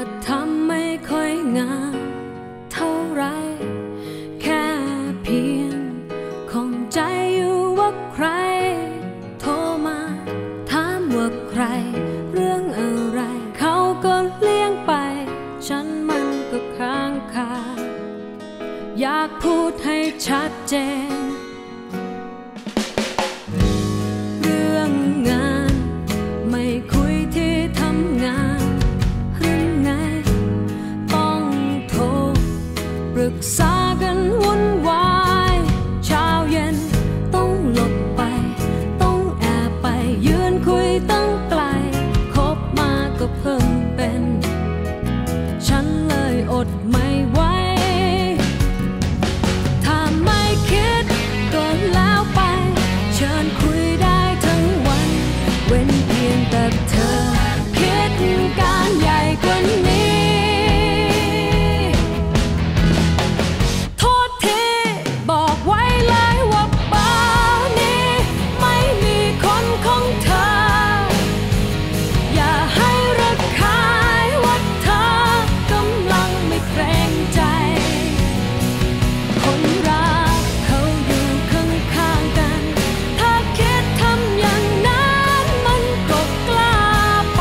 ทำไม่ค่อยงามเท่าไรแค่เพียงข้องใจอยู่ว่าใครโทรมาถามว่าใครเรื่องอะไรเขาก็เลี่ยงไปฉันมันก็ค้างคาอยากพูดให้ชัดเจนเรื่องงานไม่คุยที่ทำงานหรือไงต้องโทรปรึกษากันวุ่นวายเช้าเย็นต้องหลบไปต้องแอบไปยืนคุยตั้งไกลคบมาก็เพิ่งเป็นฉันเลยอดไม่ไหวถ้าไม่คิดก็แล้วไปเชิญคุยได้ทั้งวันเว้นเพียงแต่เธอคิดการใหญ่กว่านี้โทษทีบอกไว้เลยว่าเบอร์นี้ไม่มีคนของเธออย่าให้ระคายว่าเธอกำลังไม่เกรงใจคนรักเขาอยู่ข้างๆกันถ้าคิดทำอย่างนั้นมันก็กล้าไป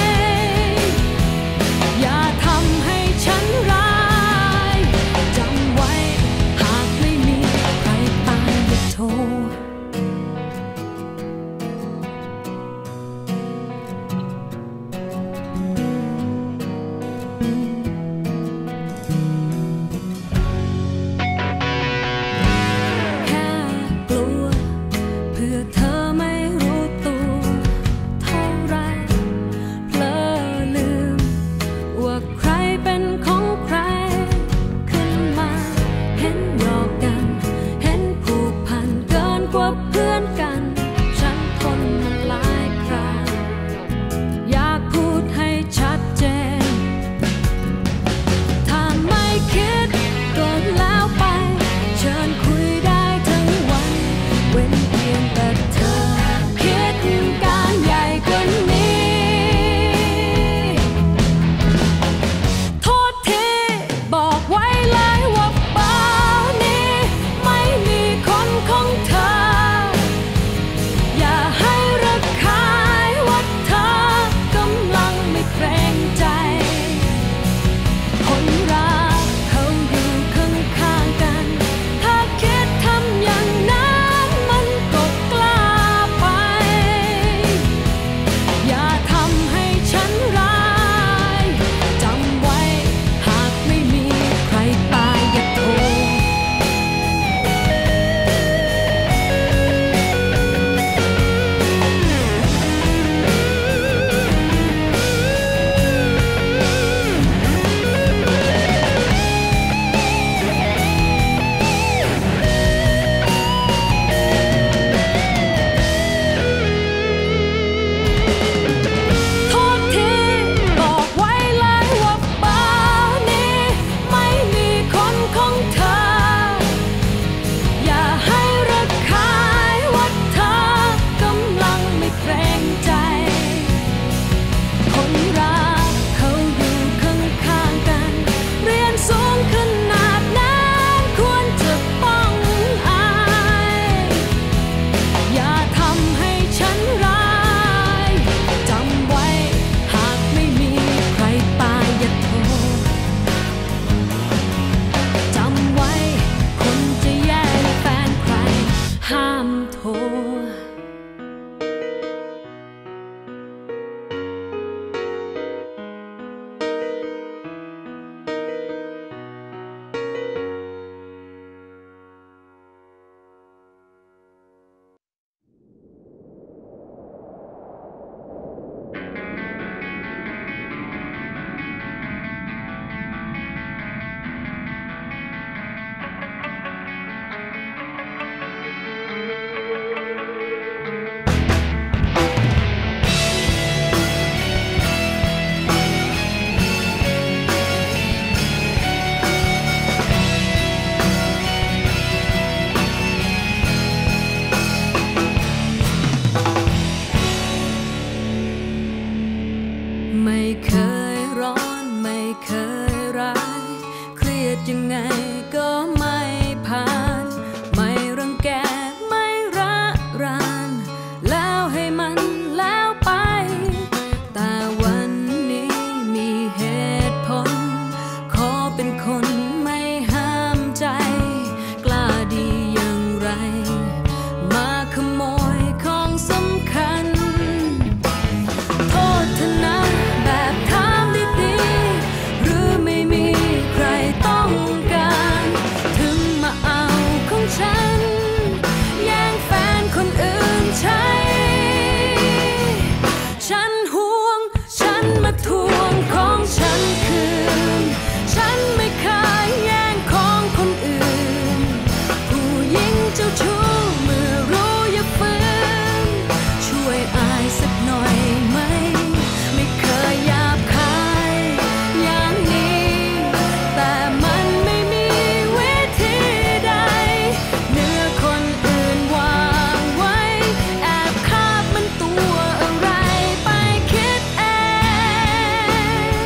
อย่าทำให้ฉันร้ายจำไว้หากไม่มีใครตายอย่าโทรแค่กลัวเพื่อเธอไม่รู้ตัวเท่าไรเผลอลืมว่าใครเป็นของใครขึ้นมาเห็นหยอกกันเห็นผูกพันเกินกว่าเพื่อนกันฉันทนมันหลายคราอยากพูดให้ชัดเจนถ้าไม่คิดก็แล้วไปเชิญคุยได้ทั้งวันเว้นเพียงแต่เธอคิดการใหญ่กว่านี้โทษทีบอกไว้เลยว่าเบอร์นี้ไม่มีคนของเธออย่าให้ระคายว่าเธอกำลังไม่เกรงใจคนรักเขาอยู่ข้างๆกันถ้าคิดทำอย่างนั้นมันก็กล้าไปอย่าทำให้ฉันร้ายจำไว้หากไม่มีใครตายอย่าโทรโทษทีบอกไว้เลยว่าเบอร์นี้ไม่มีคนของเธออย่าให้ระคายว่าเธอกำลังไม่เกรงใจคนรักเขาอยู่ข้างๆกันเรียนสูงขนาดนั้นควรจะต้องอายอย่าทำให้ฉันร้ายจำไว้หากไม่มีใครตายอย่าโทรจำไว้คนจะแย่งแฟนใครห้ามโทรไม่เคยร้อนไม่ยังไงก็ไม่ผ่านไม่รังแกไม่ระรานแล้วให้มันแล้วไปแต่วันนี้มีเหตุผลขอเป็นคนไม่ห้ามใจกล้าดีอย่างไรมาขโมยของสำคัญโทษเธอนะแบบถามดีๆหรือไม่มีใครต้องการถึงมาเอาของฉันแย่งแฟนคนอื่นใช้ฉันห่วงฉันมาทวงของฉันคืนฉันไม่เคยแย่งของคนอื่นผู้หญิงเจ้าชู้เมื่อรู้อย่าฝืนช่วยอายสักหน่อยไหมไม่เคยหยาบคายอย่างนี้แต่มันไม่มีวิธีใดเนื้อคนอื่นวางไว้แอบคาบมันตัวอะไรไปคิดเอง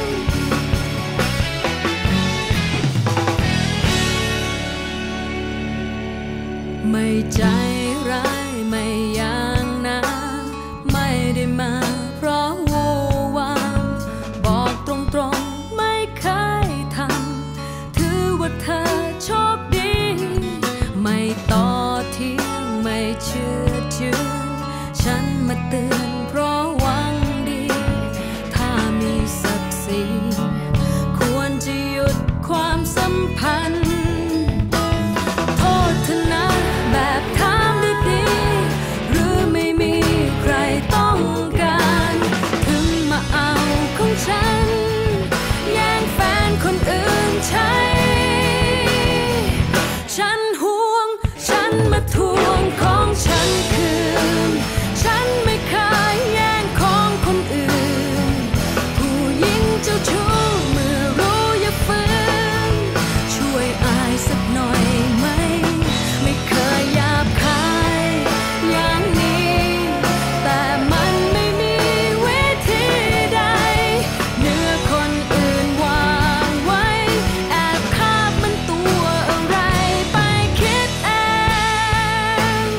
ไม่ใจร้ายไม่อย่างนะไม่ได้มาเพราะโววามบอกตรงๆไม่เคยทำถือว่าเธอโชคดีไม่ต่อเทียงไม่เชื่อถือฉันมาเตือนเพราะหวังดีถ้ามีศักดิ์ศรีควรจะหยุดความสัมพันธ์โทษเธอนะแบบถามดีๆหรือไม่มีใครต้องการถึงมาเอาของฉันแย่งแฟนคนอื่นใช้ฉันห่วงฉันมาทวงของฉันคืนฉันไม่เคยแย่งของคนอื่นผู้หญิงเจ้าชู้เมื่อรู้อย่าฝืนช่วยอายสักหน่อยไหมไม่เคยหยาบคายอย่างนี้แต่มันไม่มีวิธีใดเนื้อคนอื่นวางไว้แอบคาบมันตัวอะไรไปคิดเอง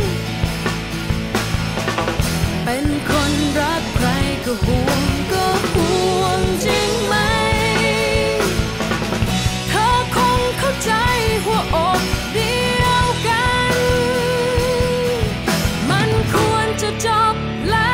เป็นคนรักใครก็ห่วงจริงไหมเธอคงเข้าใจหัวอกเดียวกันมันควรจะจบแล้ว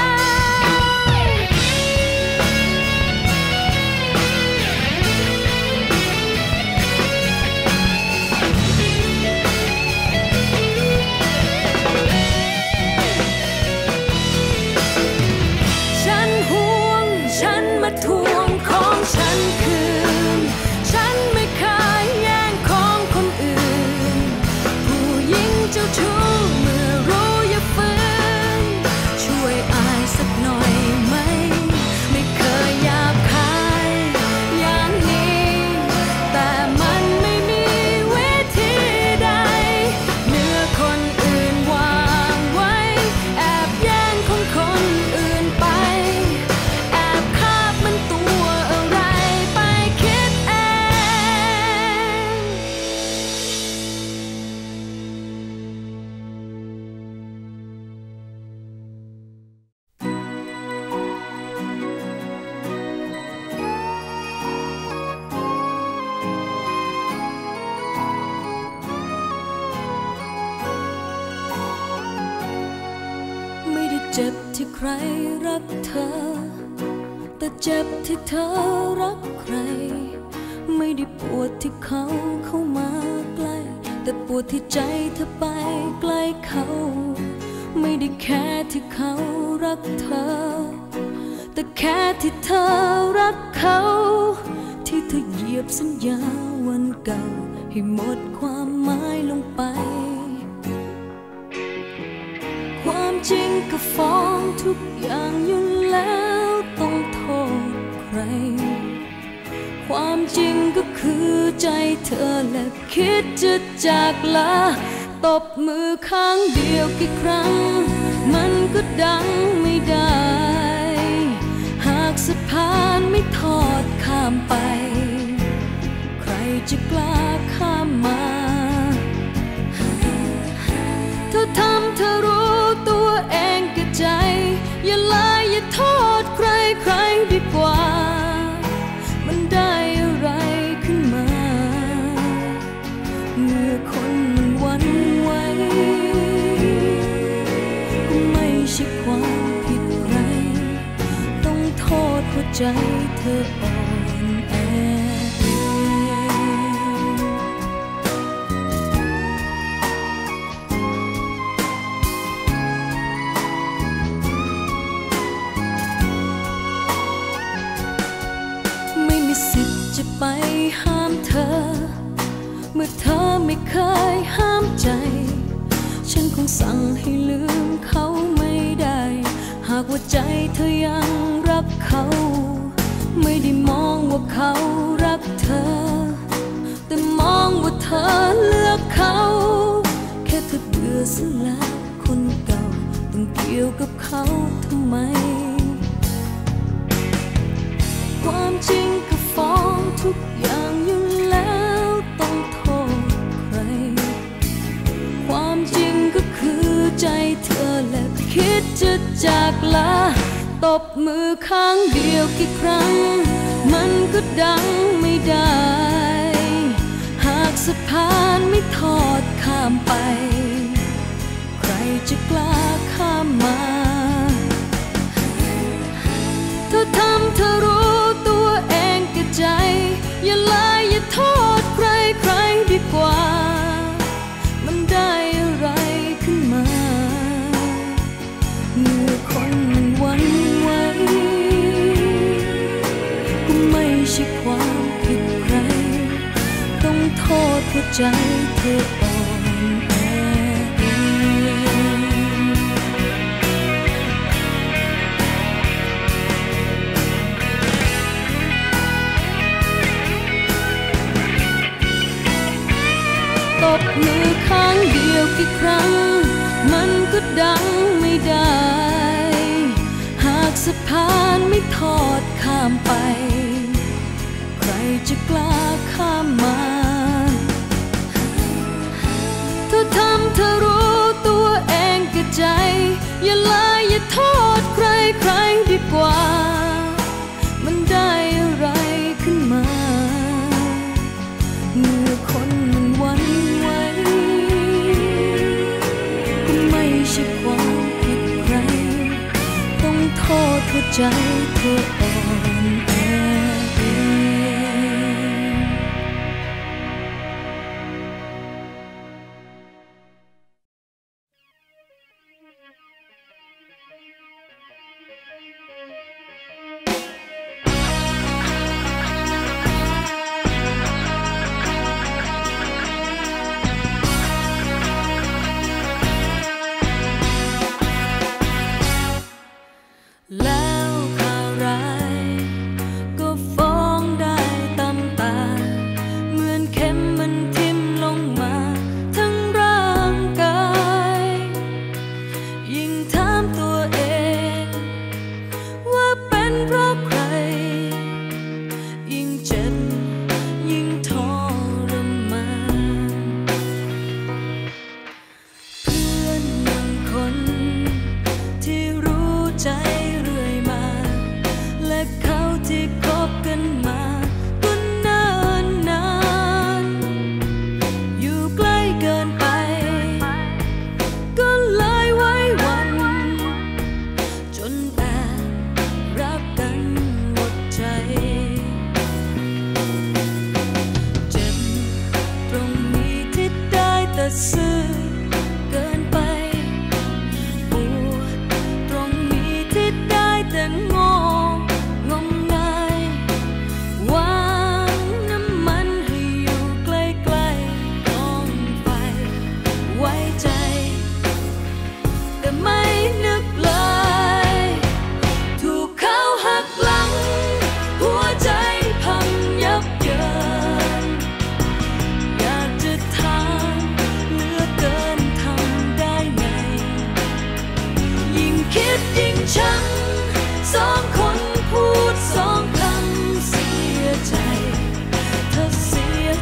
ฉันห่วงฉันมาทวงของฉันคืนฉันไม่เคยแย่งของคนอื่นผู้หญิงเจ้าชู้เมื่อรู้อย่าฝืนช่วยอายสักหน่อยไหมไม่เคยหยาบคายอย่างนี้แต่มันไม่มีวิธีใดเนื้อคนอื่นวางไว้แอบแย่งของคนอื่นไปแอบคาบมันตัวอะไรไปคิดเองไม่ได้เจ็บที่ใครรักเธอแต่เจ็บที่เธอรักใครไม่ได้ปวดที่เขาเข้ามาใกล้แต่ปวดที่ใจเธอไปใกล้เขาไม่ได้แค่ที่เขารักเธอแต่แค่ที่เธอรักเขาที่เธอเหยียบสัญญาวันเก่าให้หมดความหมายลงไปความจริงก็ฟ้องทุกอย่างอยู่แล้วต้องโทษใครความจริงก็คือใจเธอและคิดจะจากลาตบมือข้างเดียวกี่ครั้งมันก็ดังไม่ได้หากสะพานไม่ทอดข้ามไปใครจะกล้าข้ามมาเธอทำเธอรู้ตัวเองกับใจอย่าลายอย่าโทษใครใครดีกว่ามันได้อะไรขึ้นมาเมื่อคนมันหวั่นไหวก็ไม่ใช่ความผิดใครต้องโทษหัวใจเธออ่อนแอจะไปห้ามเธอเมื่อเธอไม่เคยห้ามใจฉันคงสั่งให้ลืมเขาไม่ได้หากว่าใจเธอยังรักเขาไม่ได้มองว่าเขารักเธอแต่มองว่าเธอเลือกเขาแค่เธอเบื่อซะแล้วคนเก่าต้องเกี่ยวกับเขาทำไมความจริงก็ฟ้องทุกอย่างอยู่แล้วต้องโทษใครความจริงก็คือใจเธอและคิดจะจากลาตบมือข้างเดียวกี่ครั้งมันก็ดังไม่ได้หากสะพานไม่ทอดข้ามไปใครจะกล้าข้ามมาเธอทำเธอรู้ตัวเองกับใจอย่าลายอย่าโทษใครใครดีกว่ามันได้อะไรขึ้นมาเมื่อคนมันหวั่นไหวก็ไม่ใช่ความผิดใครต้องโทษหัวใจเธออ่อนแอตบมือข้างเดียวกี่ครั้งมันก็ดังไม่ได้หากสะพานไม่ทอดข้ามไปใครจะกล้าข้ามมาเธอทำเธอรู้ตัวเองกับใจอย่าลายอย่าโทษใครใครดีกว่ามันได้อะไรขึ้นมาเมื่อคนมันหวั่นไหวก็ไม่ใช่ความผิดใครต้องโทษหัวใจเธออ่อนแอแล้วข่าวร้ายก็ฟ้องได้ตามตาเหมือนเข็มมันทิ่มลงมาทั้งร่างกายยิ่งถามตัวเองว่าเป็นเพราะใครยิ่งเจ็บยิ่งทรมานเพื่อนบางคนที่รู้ใจและเขาที่คบกันมาก็เนิ่นนานอยู่ใกล้เกินไปก็เลยไว้วันจนแอบรักกันหมดใจเจ็บตรงนี้ที่ได้แต่ซื่อเกินไปปวดตรงนี้ที่ได้แต่งองมงายหวานน้ำมันให้อยู่ใกล้ๆกองไฟไว้ใจแต่ไม่นึกเลยถูกเขาหักหลังหัวใจพังยับเยินอยากจะถามเหลือเกินทำได้ไงยิ่งคิดยิ่งช้ำสองคนพูดสองคำเสียใจเธอเสีย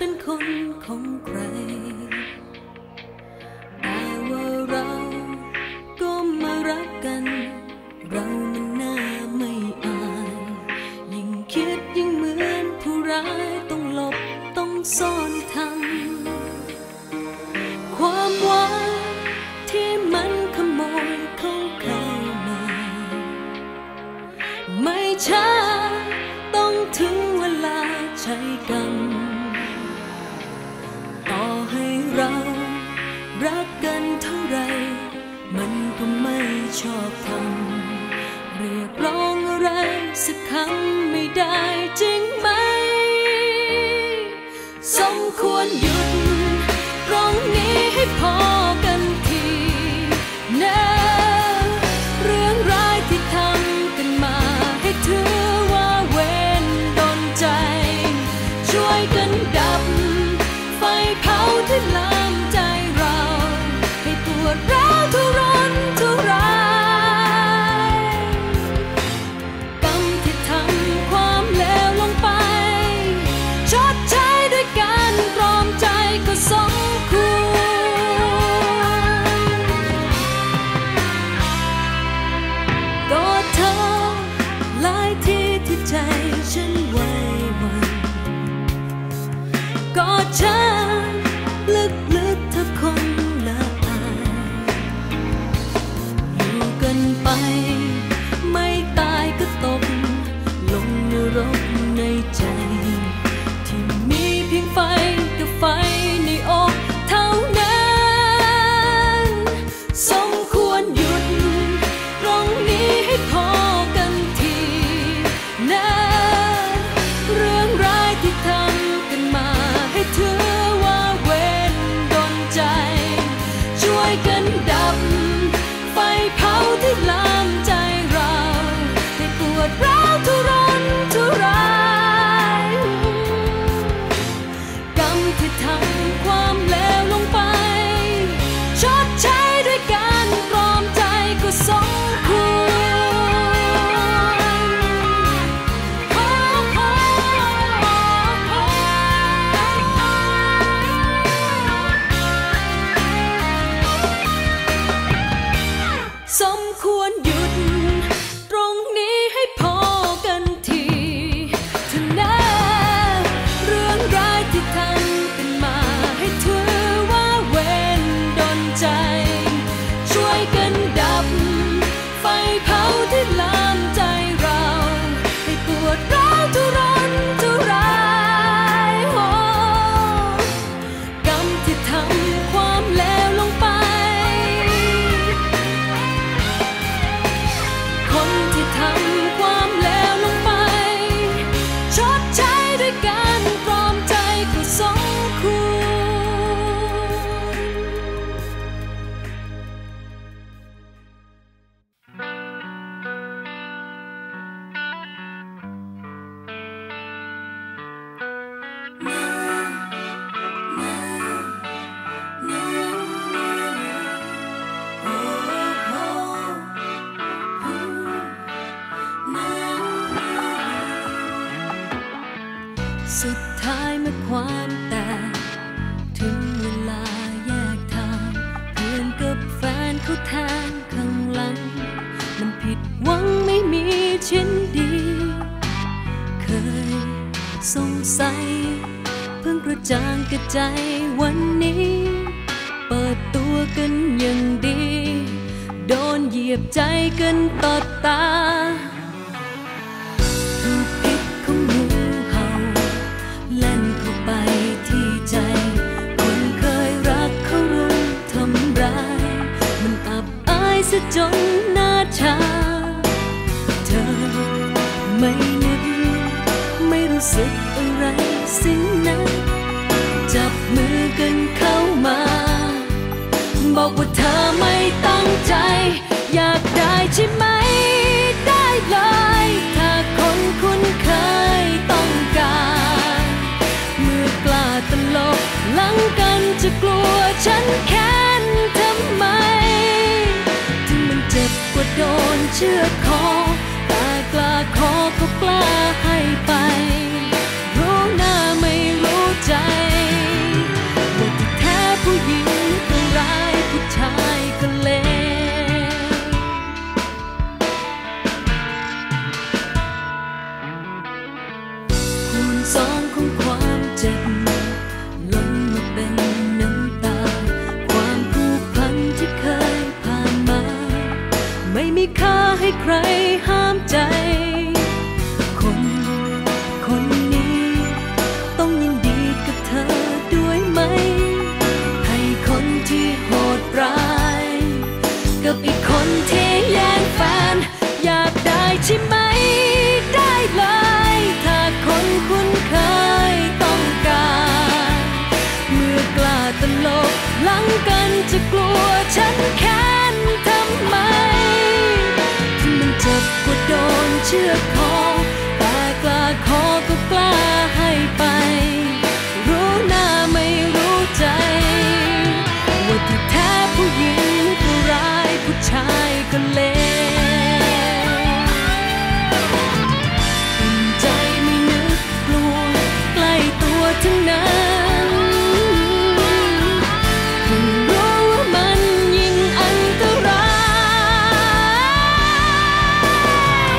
เป็นคนของใครแต่ว่าเราก็มารักกันเรามันน่าไม่อายยิ่งคิดยิ่งเหมือนผู้ร้ายต้องหลบต้องซ่อนทำความหวังที่มันขโมยเข้ามาไม่ช้าต้องถึงเวลาใช้กรรมต่อให้เรารักกันเท่าไรมันก็ไม่ชอบทำเรียกร้องอะไรสักคำไม่ได้จริงไหมสมควรหยุดตรงนี้ให้พอกันทีนะเรื่องร้ายที่ทำกันมาให้ถือว่าเวรโดนใจช่วยกันดับไฟเผาที่ลามใจเราให้ปวดร้าวทุรนทุรายกรรมที่ทำความเลวลงไปชดใช้ด้วยการปลอมใจก็สมควรก็เธอหลายที่ที่ใจฉันไว้วันก็ฉันลึกๆเธอคงละอายอยู่กันไปไม่ตายก็ตกลงนรกในใจที่มีเพียงไฟกับไฟในอกเท่านั้นสมควรหยุดตรงนี้ให้พอกันทีนะเรื่องร้ายที่ทำกันมาให้ถือว่าเวรโดนใจช่วยกันดับไฟเผาที่ลามใจเราให้ปวดร้าวทุรนทุรายกรรมที่ทำความเลวลงไปชดใช้ด้วยการปลอมใจก็สมควรสมควรหยุดตรงนี้ให้พอกันทีเถอะนะเรื่องร้ายที่ทำกันมาให้ถือว่าเวรโดนใจช่วยกันดับไฟเผาที่ลามใจเราให้ปวดร้าวทุรนทุรายกรรมที่ทำความเลวลงไปคนที่ทำความเลวลงไปชดใช้ด้วยการปลอมใจก็สมควร สุดท้ายเมื่อความแตกถึงเวลาแยกทางเพื่อนกับแฟนเขาแทงข้างหลังมันผิดหวังไม่มีชิ้นดีเคยสงสัยเพิ่งกระจ่างกระใจวันนี้เปิดตัวกันอย่างดีโดนเหยียบใจกันต่อตาเล่นเข้าไปที่ใจคนเคยรักเขารุมทำร้ายมันอับอายซะจนหน้าชาเธอไม่นึกไม่รู้สึกอะไรสิ่งนั้นจับมือกันเข้ามาบอกว่าเธอไม่ตั้งใจอยากได้ใช่ไหมได้เลยถ้าคนคุ้นเคยต้องการกล้าตลบหลังกันจะกลัวฉันแค้นทำไมถึงมันเจ็บกว่าโดนเชือกคอแต่กล้าขอก็กล้าให้ไปรู้หน้าไม่รู้ใจสองของความเจ็บล้นมาเป็นน้ำตาความผูกพันที่เคยผ่านมาไม่มีค่าให้ใครห้ามใจคนนี้ต้องยินดีกับเธอด้วยไหมให้คนที่โหดร้ายกับอีกคนที่แย่งแฟนอยากได้ใช่ไหมได้เลยถ้าคนคุ้นเคยต้องการเมื่อกล้าตลบหลังกันจะกลัวฉันแค้นทำไมที่มันเจ็บกว่าโดนเชือกคอแต่กล้าขอก็กล้าให้ไปรู้หน้าไม่รู้ใจว่าที่แท้ผู้หญิงก็ร้ายผู้ชายก็เลวใจไม่นึกกลัวใกล้ตัวทั้งนั้นเพิ่งรู้ว่ามันยิ่งอันตราย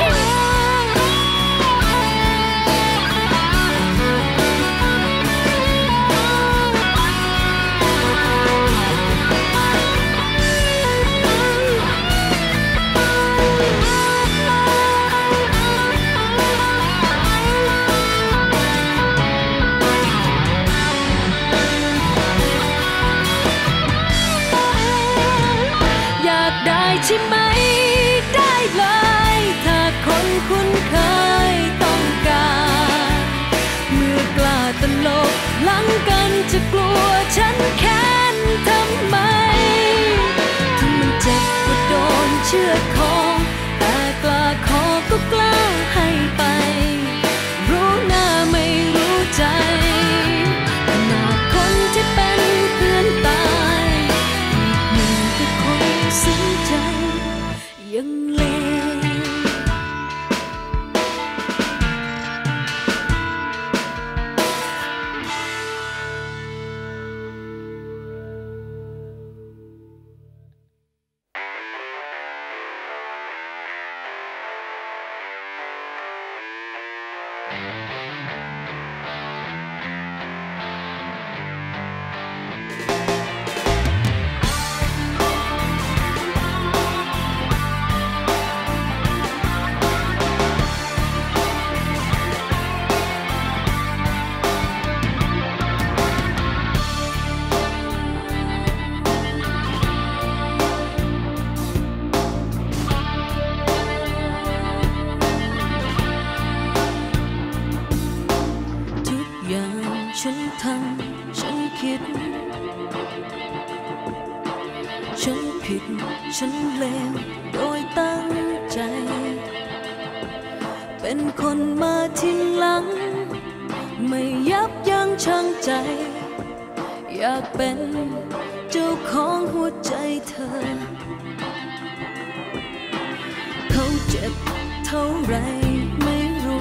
ใช่ไหมได้เลยถ้าคนคุ้นเคยต้องการเมื่อกล้าตลบหลังกันจะกลัวฉันแค้นทำไมที่มันเจ็บกว่าโดนเชือกคอแต่กล้าขอก็กล้าให้ไปรู้หน้าไม่รู้ใจขนาดคนที่เป็นเพื่อนตายอีกหนึ่งคือคนซึ้งใจยังเลวฉันทำฉันคิดฉันผิดฉันเลวโดยตั้งใจเป็นคนมาทีหลังไม่ยับยั้งชั่งใจอยากเป็นเจ้าของหัวใจเธอเขาเจ็บเท่าไรไม่รู้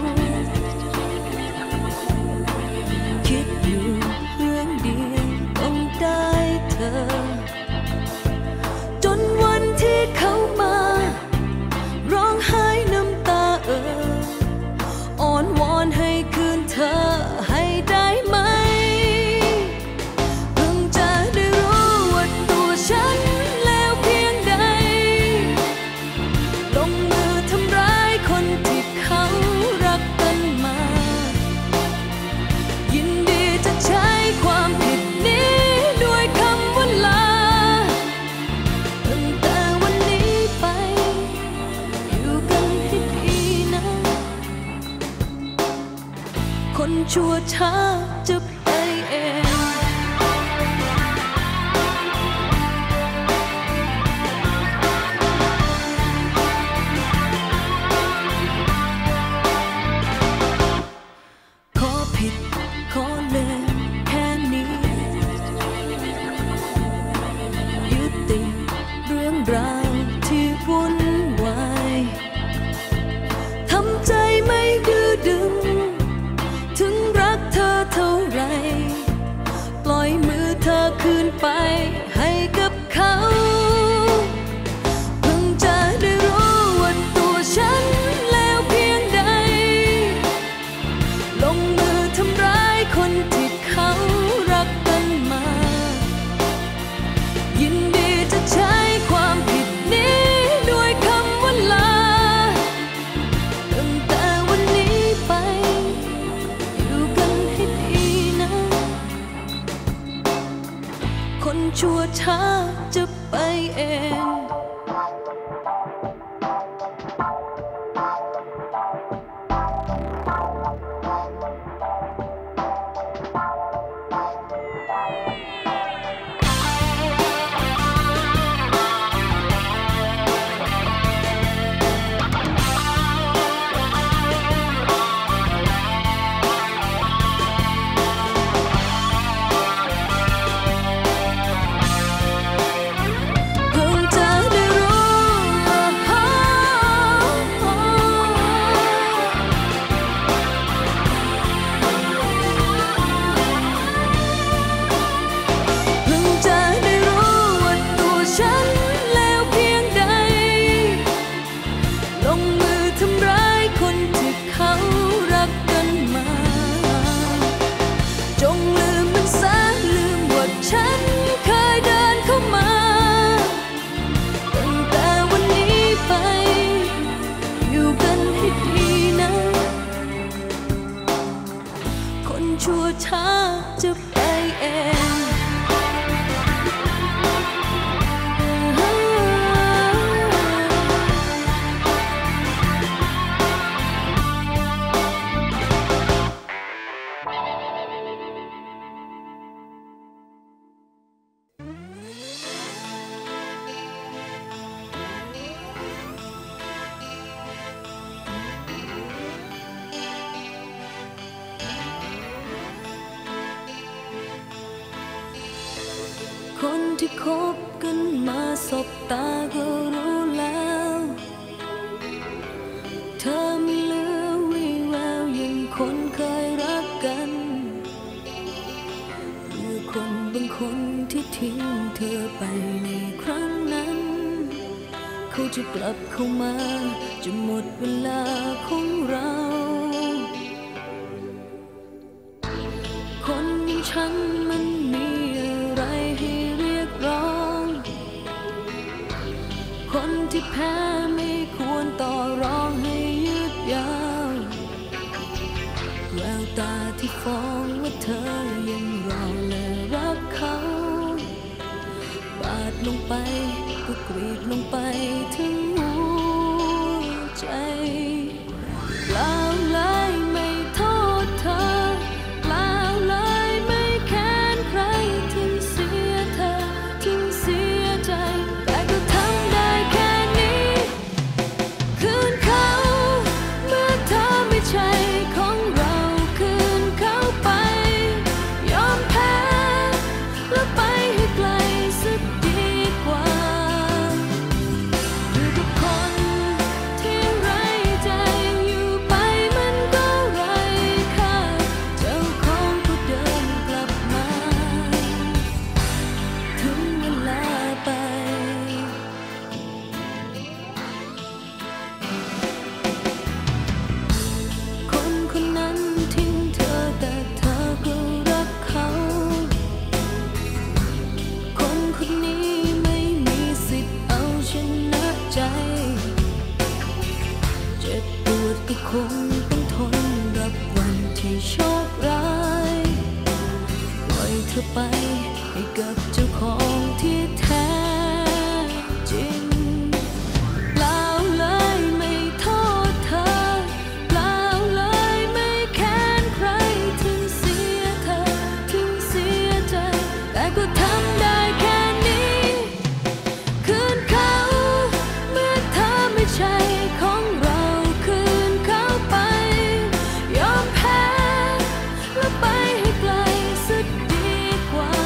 คิดอยู่เรื่องเดียวต้องได้เธอจนวันที่เขามาร้องไห้น้ำตาอ้อนวอนให้คืนเธอให้ได้ไหมเพิ่งจะได้รู้ว่าตัวฉันแล้วเพียงใดลงมือทำร้ายคนที่เขารักกันมายินดีจะใช้ความผิดนี้ด้วยคำว่าลาตั้งแต่วันนี้ไปอยู่กันให้ดีนะคนชั่วช้าจะไปเองขอผิดขอเลวแค่นี้ยุติเรื่องราวที่วุ่นวายทำใจไม่ดื้อดึงถึงรักเธอเท่าไรชั่วช้าจะไปเองชั่วช้าจะไปเองคนที่คบกันมาสบตาก็รู้แล้วเธอไม่เหลือวี่แววอย่างคนเคยรักกันเมื่อคนบางคนที่ทิ้งเธอไปในครั้งนั้นเขาจะกลับเข้ามาจะหมดเวลาของเราคนอย่างฉันมันมีอะไรให้เรียกร้องคนที่แพ้ไม่ควรต่อรองให้ยืดยาวแววตาที่ฟ้องว่าเธอยังรอและรักเขาบาดลงไปก็กรีดลงไปถึงหัวใจเปล่าเลยไม่โทษเธอเปล่าเลยไม่แค้นใครถึงเสียเธอถึงเสียใจแต่ก็ทำได้แค่นี้คืนเขาเมื่อเธอไม่ใช่ของเราคืนเขาไปยอมแพ้แล้วไปให้ไกลสักดีกว่าอยู่กับคนที่ไร้ใจอยู่ไปมันก็ไร้ค่าเจ้าของก็เดินกลับมาถึงเวลาไปคนคนนั้นทิ้งเธอแต่เธอก็รักเขาคนคนนี้ไม่มีสิทธิ์เอาชนะใจเจ็บปวดก็คงต้องทนรับวันที่โชคร้ายปล่อยเธอไปให้กับเจ้าของที่แท้จริงเปล่าเลยไม่โทษเธอเปล่าเลยไม่แค้นใครถึงเสียเธอถึงเสียใจแต่ก็ทำได้แค่นี้คืนเขาเมื่อเธอไม่ใช่ของเราคืนเขาไปยอมแพ้แล้วไปให้ไกลสักดีกว่า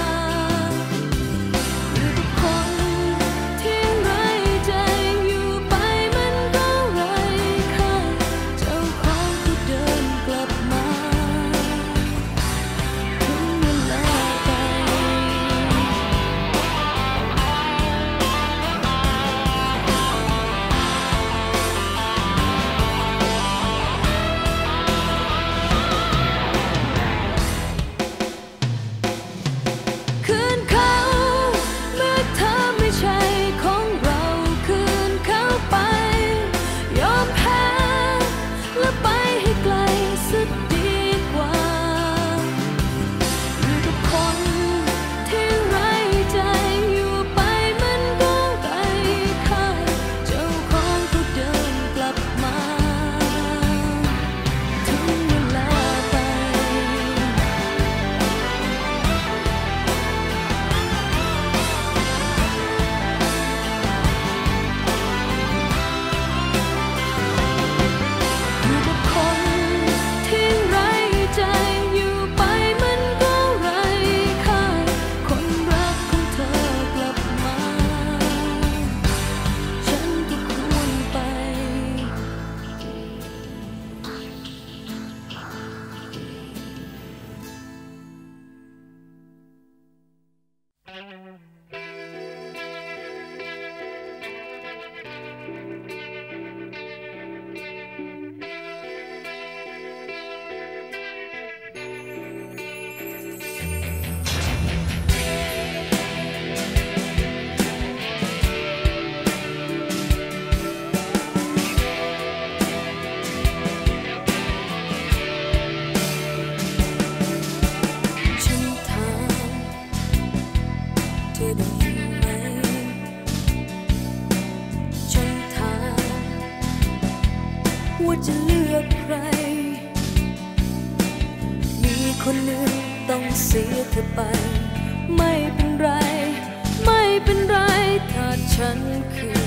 คนหนึ่งต้องเสียเธอไปไม่เป็นไรไม่เป็นไรถ้าฉันคือ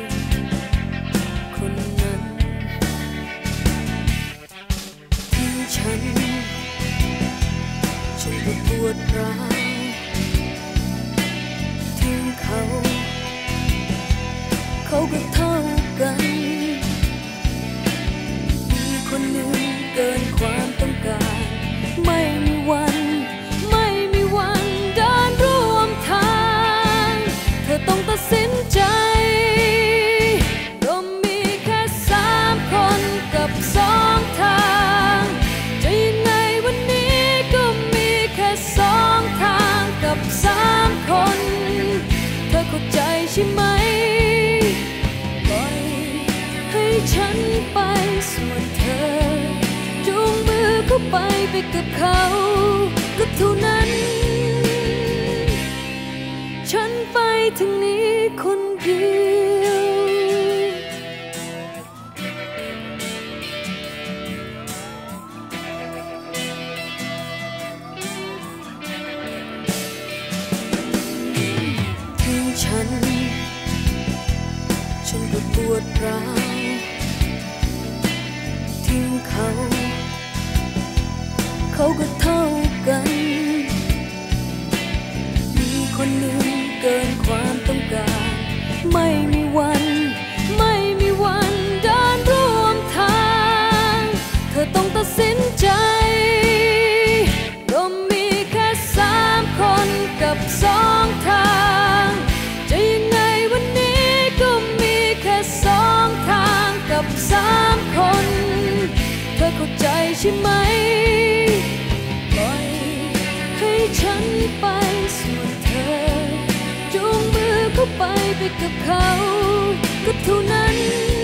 คนนั้นทิ้งฉันก็ปวดร้าวทิ้งเขาก็เท่ากันมีคนหนึ่งเกินความต้องการไม่มีวันเดินร่วมทางเธอต้องตัดสินใจก็มีแค่3 คนกับ2 ทางจะยังไงวันนี้ก็มีแค่2 ทางกับ3 คนเธอเข้าใจใช่ไหมปล่อยให้ฉันไปส่วนเธอจูงมือเข้าไปกับเขาก็เท่านั้นฉันไปทางนี้คนเดียวทิ้งฉันก็ปวดร้าวทิ้งเขาก็เท่ากันมีคนหนึ่งเกินความต้องการไม่มีวันเดินร่วมทางเธอต้องตัดสินใจก็มีแค่3 คนกับ2 ทางจะยังไงวันนี้ก็มีแค่2 ทางกับ3 คนเธอเข้าใจใช่ไหมปล่อยให้ฉันไปส่วนเธอจูงมือเข้าไปกับเขาก็เท่านั้น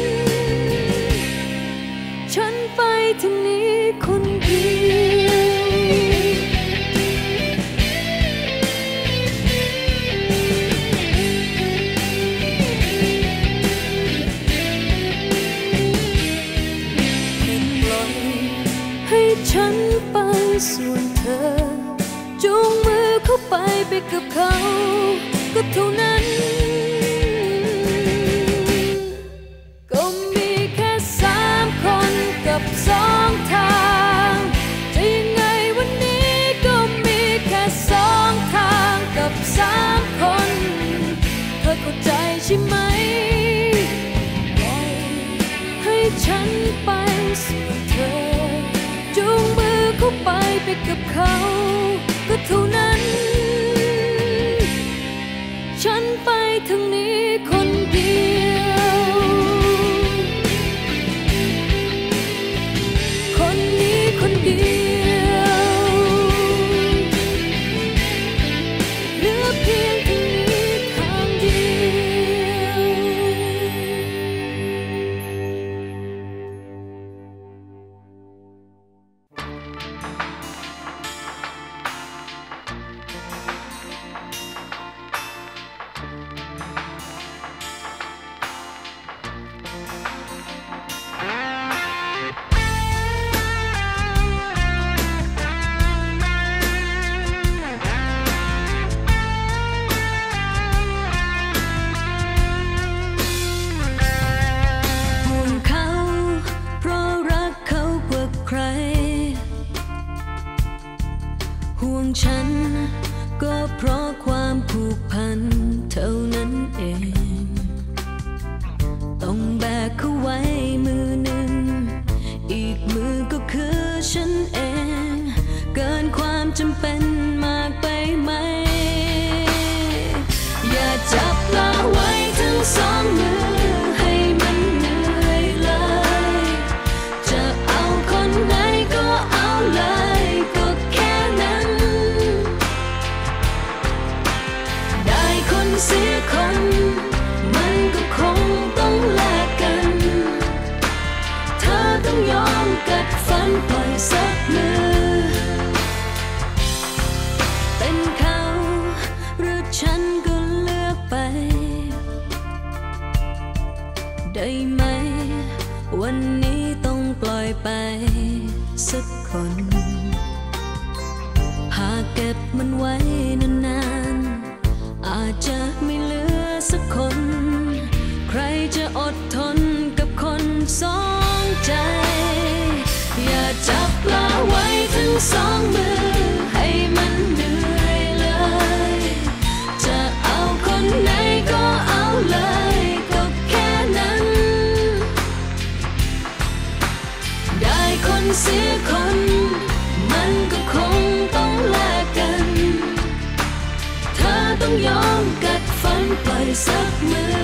ฉันไปทางนี้คนเดียวฉันไปส่วนเธอจูงมือเข้าไปกับเขาก็เท่านั้นก็มีแค่3 คนกับ2 ทางจะยังไงวันนี้ก็มีแค่2 ทางกับ3 คนเธอเข้าใจใช่ไหมปล่อยให้ฉันไปส่วนเธอจูงมือเข้าไปกับเขาก็เท่านั้นฉันไปทางนี้คนเดียวคนนี้คนเดียวเหลือเพียงทางนี้ทางเดียว ฉันก็เพราะความผูกพันเท่านั้นเองต้องแบกเขาไว้มือหนึ่งอีกมือก็คือฉันเองเกินความจำเป็นมากไปไหมอย่าจับปลาไว้ทั้งสองมือให้มันเหนื่อยเลยจะเอาคนไหนก็เอาเลยก็แค่นั้นได้คนเสียคนมันก็คงต้องแลกกันเธอต้องยอมกัดฟันปล่อยสักมือเป็นเขาหรือฉันก็เลือกไปได้ไหมวันนี้ต้องปล่อยไปสักคนเก็บมันไว้นานๆอาจจะไม่เหลือสักคนใครจะอดทนกับคนสองใจอย่าจับปลาไว้ทั้งสองมือให้มันเหนื่อยเลยจะเอาคนไหนก็เอาเลยก็แค่นั้นได้คนเสียคนมันก็คงต้องแลกกันเธอต้องยอมกัดฟันปล่อยสักมือ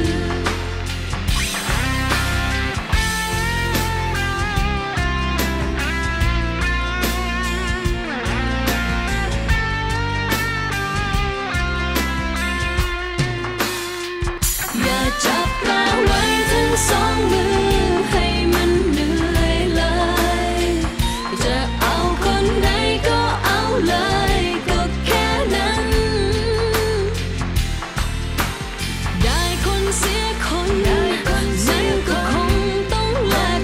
จับปลาไว้ทั้งสองมือให้มันเหนื่อยเลยจะเอาคนไหนก็เอาเลยก็แค่นั้นได้คนเสียคนมันก็คงต้องแลก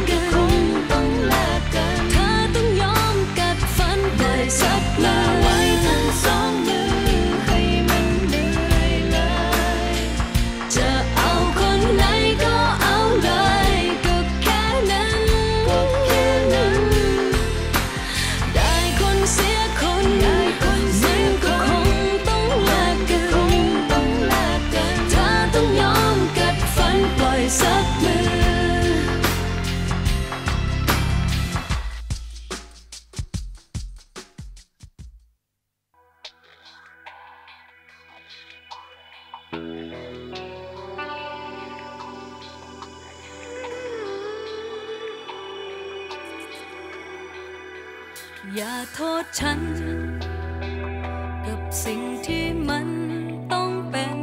กันเธอต้องยอมกัดฟันปล่อยสักปลาไว้ทั้งสองมือให้มันเหนื่อยเลยจะไหนก็เอาเลยก็แค่นั้นได้คนเสียคนมันก็คงต้องแลกกันเธอต้องยอมกัดฟันปล่อยสักมืออย่าโทษฉันกับสิ่งที่มันต้องเป็น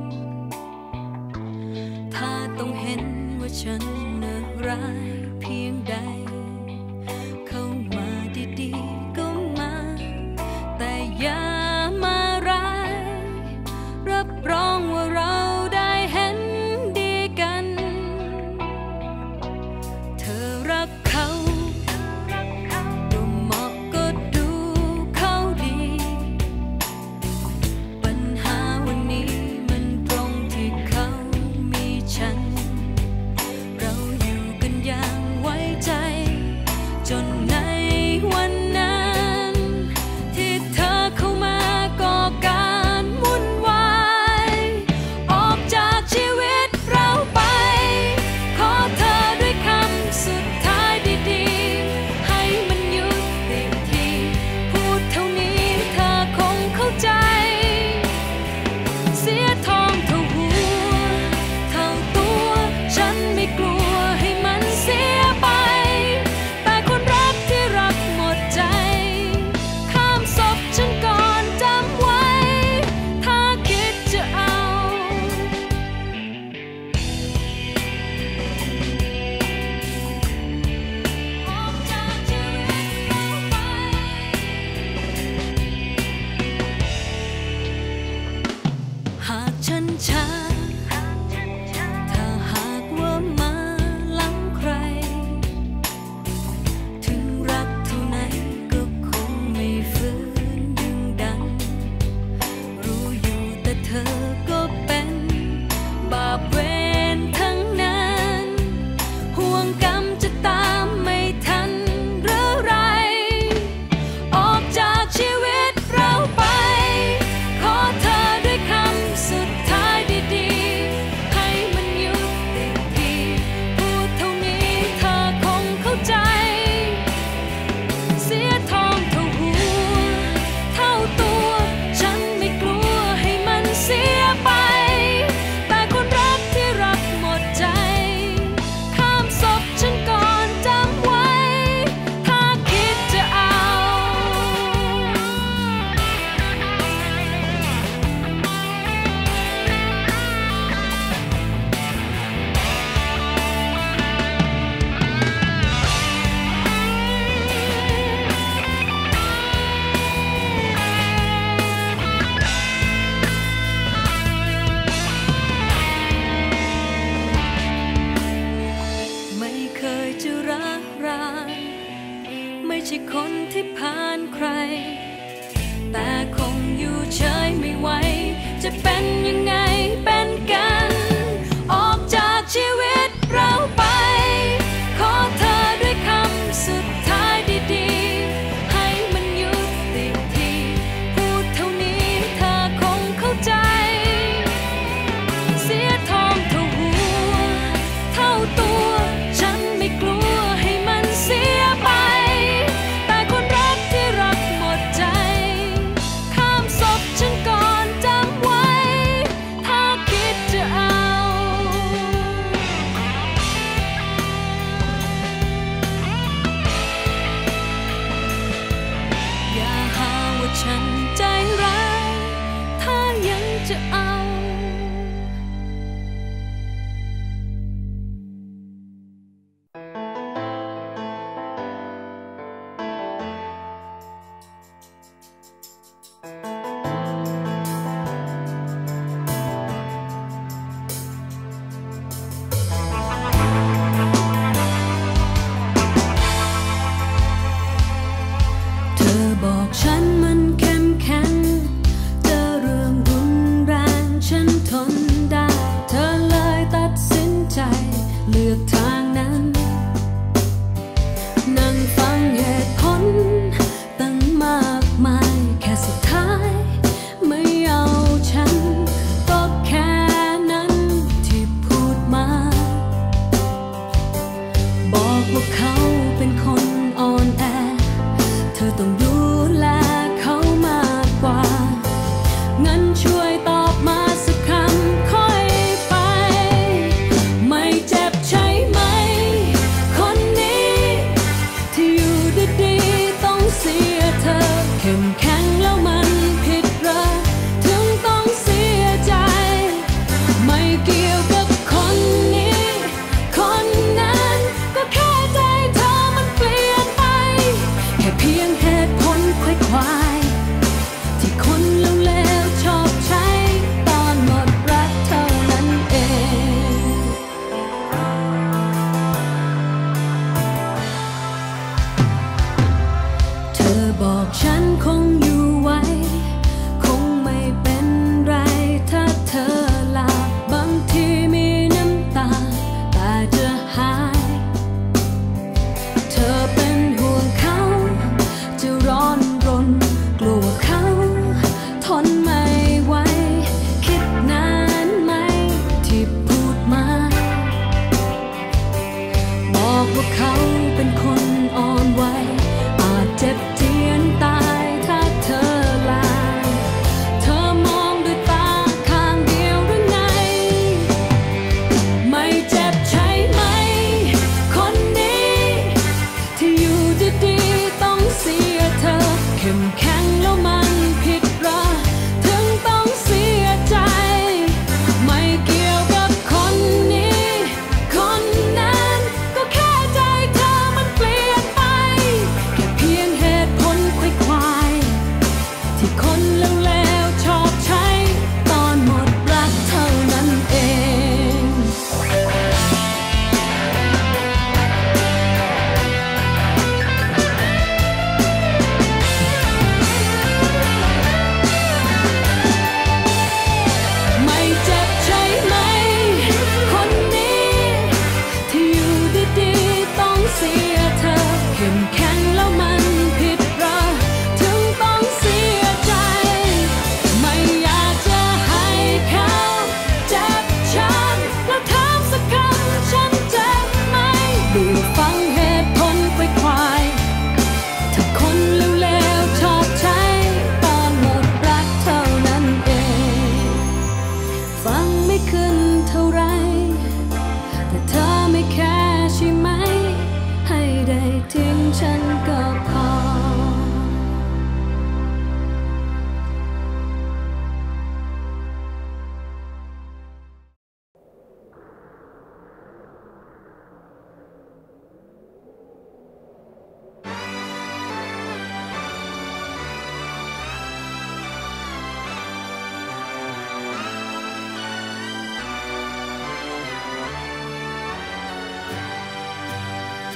ถ้าต้องเห็นว่าฉันน่ะร้ายเพียงใดเข้ามาดีๆก็มาแต่อย่ามาร้ายรับรองว่าเราได้เห็นดีกันเธอรักเขาจนในวันนั้นที่เธอเข้ามาก่อการวุ่นวายออกจากชีวิตเราไปขอเธอด้วยคำสุดท้ายดีๆให้มันหยุดติดทีพูดเท่านี้เธอคงเข้าใจเสียทองเท่าหัวเท่าตัวฉันไม่กลัวให้มันเสียไปช้าถ้าหากว่ามาหลังใครถึงรักเท่าไหนก็คงไม่ฟื้นดึงดังรู้อยู่แต่เธอก็เป็นบาปเวรทั้งนั้นห่วงกรรมจะตามไม่ทันหรือไรออกจากชีวิตเราไปขอเธอด้วยคำสุดให้มันหยุดติดทีพูดเท่านี้เธอคงเข้าใจเสียทองเท่าหัวเท่าตัวฉันไม่กลัวให้มันเสียไปแต่คนรักที่รักหมดใจข้ามศพฉันก่อนจำไว้ถ้าคิดจะเอาไม่ใช่คนที่ผ่านใครแต่คงอยู่เฉยไม่ไหวจะเป็นยังไงเป็นกันออกจากชีวิตเราไปขอเธอด้วยคำสุดท้ายดีๆให้มันยุติทีพูดเท่านี้เธอคงเข้าใจเสียทองเท่าหัวเท่าตัวฉันไม่กลัวให้มันเสียไปแต่คนรักที่รักหมดใจข้ามศพฉันก่อนจำไว้ถ้าคิดจะเอาอย่าหาว่าฉันใจร้ายถ้ายังจะเอา เธอบอกฉันมันเข้มแข็งเจอเรื่องรุนแรงฉันทนได้เธอเลยตัดสินใจเลือกทางนั้นนั่งฟังเหตุผลตั้งมากมายแค่สุดท้ายไม่เอาฉันก็แค่นั้นที่พูดมาบอกว่าเขาเป็นคนอ่อนแอเธอต้องดูแลเขามากกว่างั้นช่วยตอบมาสักคำค่อยไปไม่เจ็บใช่ไหมคนนี้ที่อยู่ดีๆต้องเสียเธอเข้มแข็งแล้วมันผิดเหรอถึงต้องเสียใจไม่เกี่ยวกับคนนี้คนนั้นก็แค่ใจเธอมันเปลี่ยนไปแค่เพียงเหตุผลควายที่คนเลวๆชอบใช้ตอนหมดรักเท่านั้นเองเธอบอกฉันคงอยู่ไว้คงไม่เป็นไรถ้าเธอลาบางทีมีน้ำตาแต่จะหายเธอเป็นห่วงเขาจะร้อนรนกลัวเขาทนไม่ไหวคิดนานไหมที่พูดมาบอกว่าเขาเป็นคนอ่อนไหวอาจเจ็บเจียนตายถ้าเธอลาเธอมองด้วยตาข้างเดียวหรือไงไม่เจ็บใช่ไหมคนนี้ที่อยู่ดีๆต้องเสียเธอเข้มแข็งแล้วมันผิดเหรอถึงต้องเสียใจไม่เกี่ยวกับคนนี้คนนั้นก็แค่ใจเธอมันเปลี่ยนไปแค่เพียงเหตุผลควายที่คนเลวๆชอบใช้ตอนหมดรักเท่านั้นเองไม่เจ็บใช่ไหมคนนี้ที่อยู่ดีๆต้องเสียเธอเข้มแข็งแล้วมันผิดเหรอถึงต้องเสียใจไม่อยากจะให้เขาเจ็บช้ำแล้วถามสักคำฉันเจ็บไหมดูฟังเหตุผลควายถ้าคนเลวๆชอบใช้ตอนหมดรักเท่านั้นเองฟังไม่ขึ้นเท่าไรแต่เธอไม่แค่ใช่ไหมให้ได้ทิ้งฉันก็พอ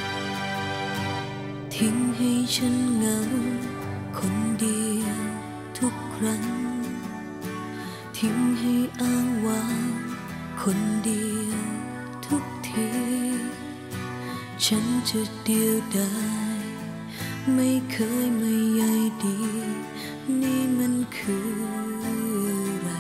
ทิ้งให้ฉันเหงาคนเดียวรั้งทิ้งให้อ้างว้างคนเดียวทุกทีฉันจะเดียวดายไม่เคยไม่ใยดีนี่มันคืออะไร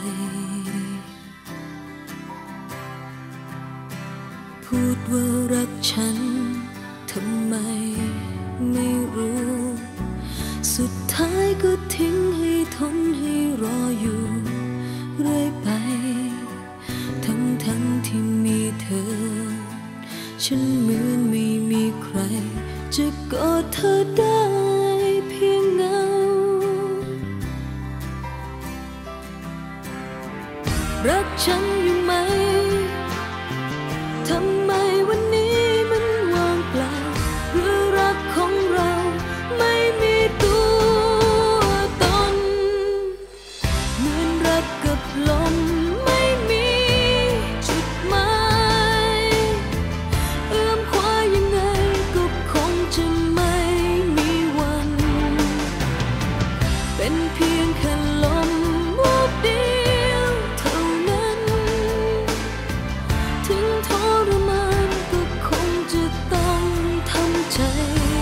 พูดว่ารักฉันทำไมไม่รู้สุดท้ายก็ทิ้งให้ทนให้รออยู่เรื่อยไปทั้งที่มีเธอฉันเหมือนไม่มีใครจะกอดเธอได้เพียงเงารักฉันอยู่ไหมทำไมวันนี้มันว่างเปล่าหรือรักของเราไม่มีตัวตนเหมือนรักกับลมไม่มีจุดหมายเอื้อมคว้ายังไงก็คงจะไม่มีวันเป็นเพียงแค่ลมวูบเดียวเท่านั้นถึงทรมานก็คงจะต้องทำใจ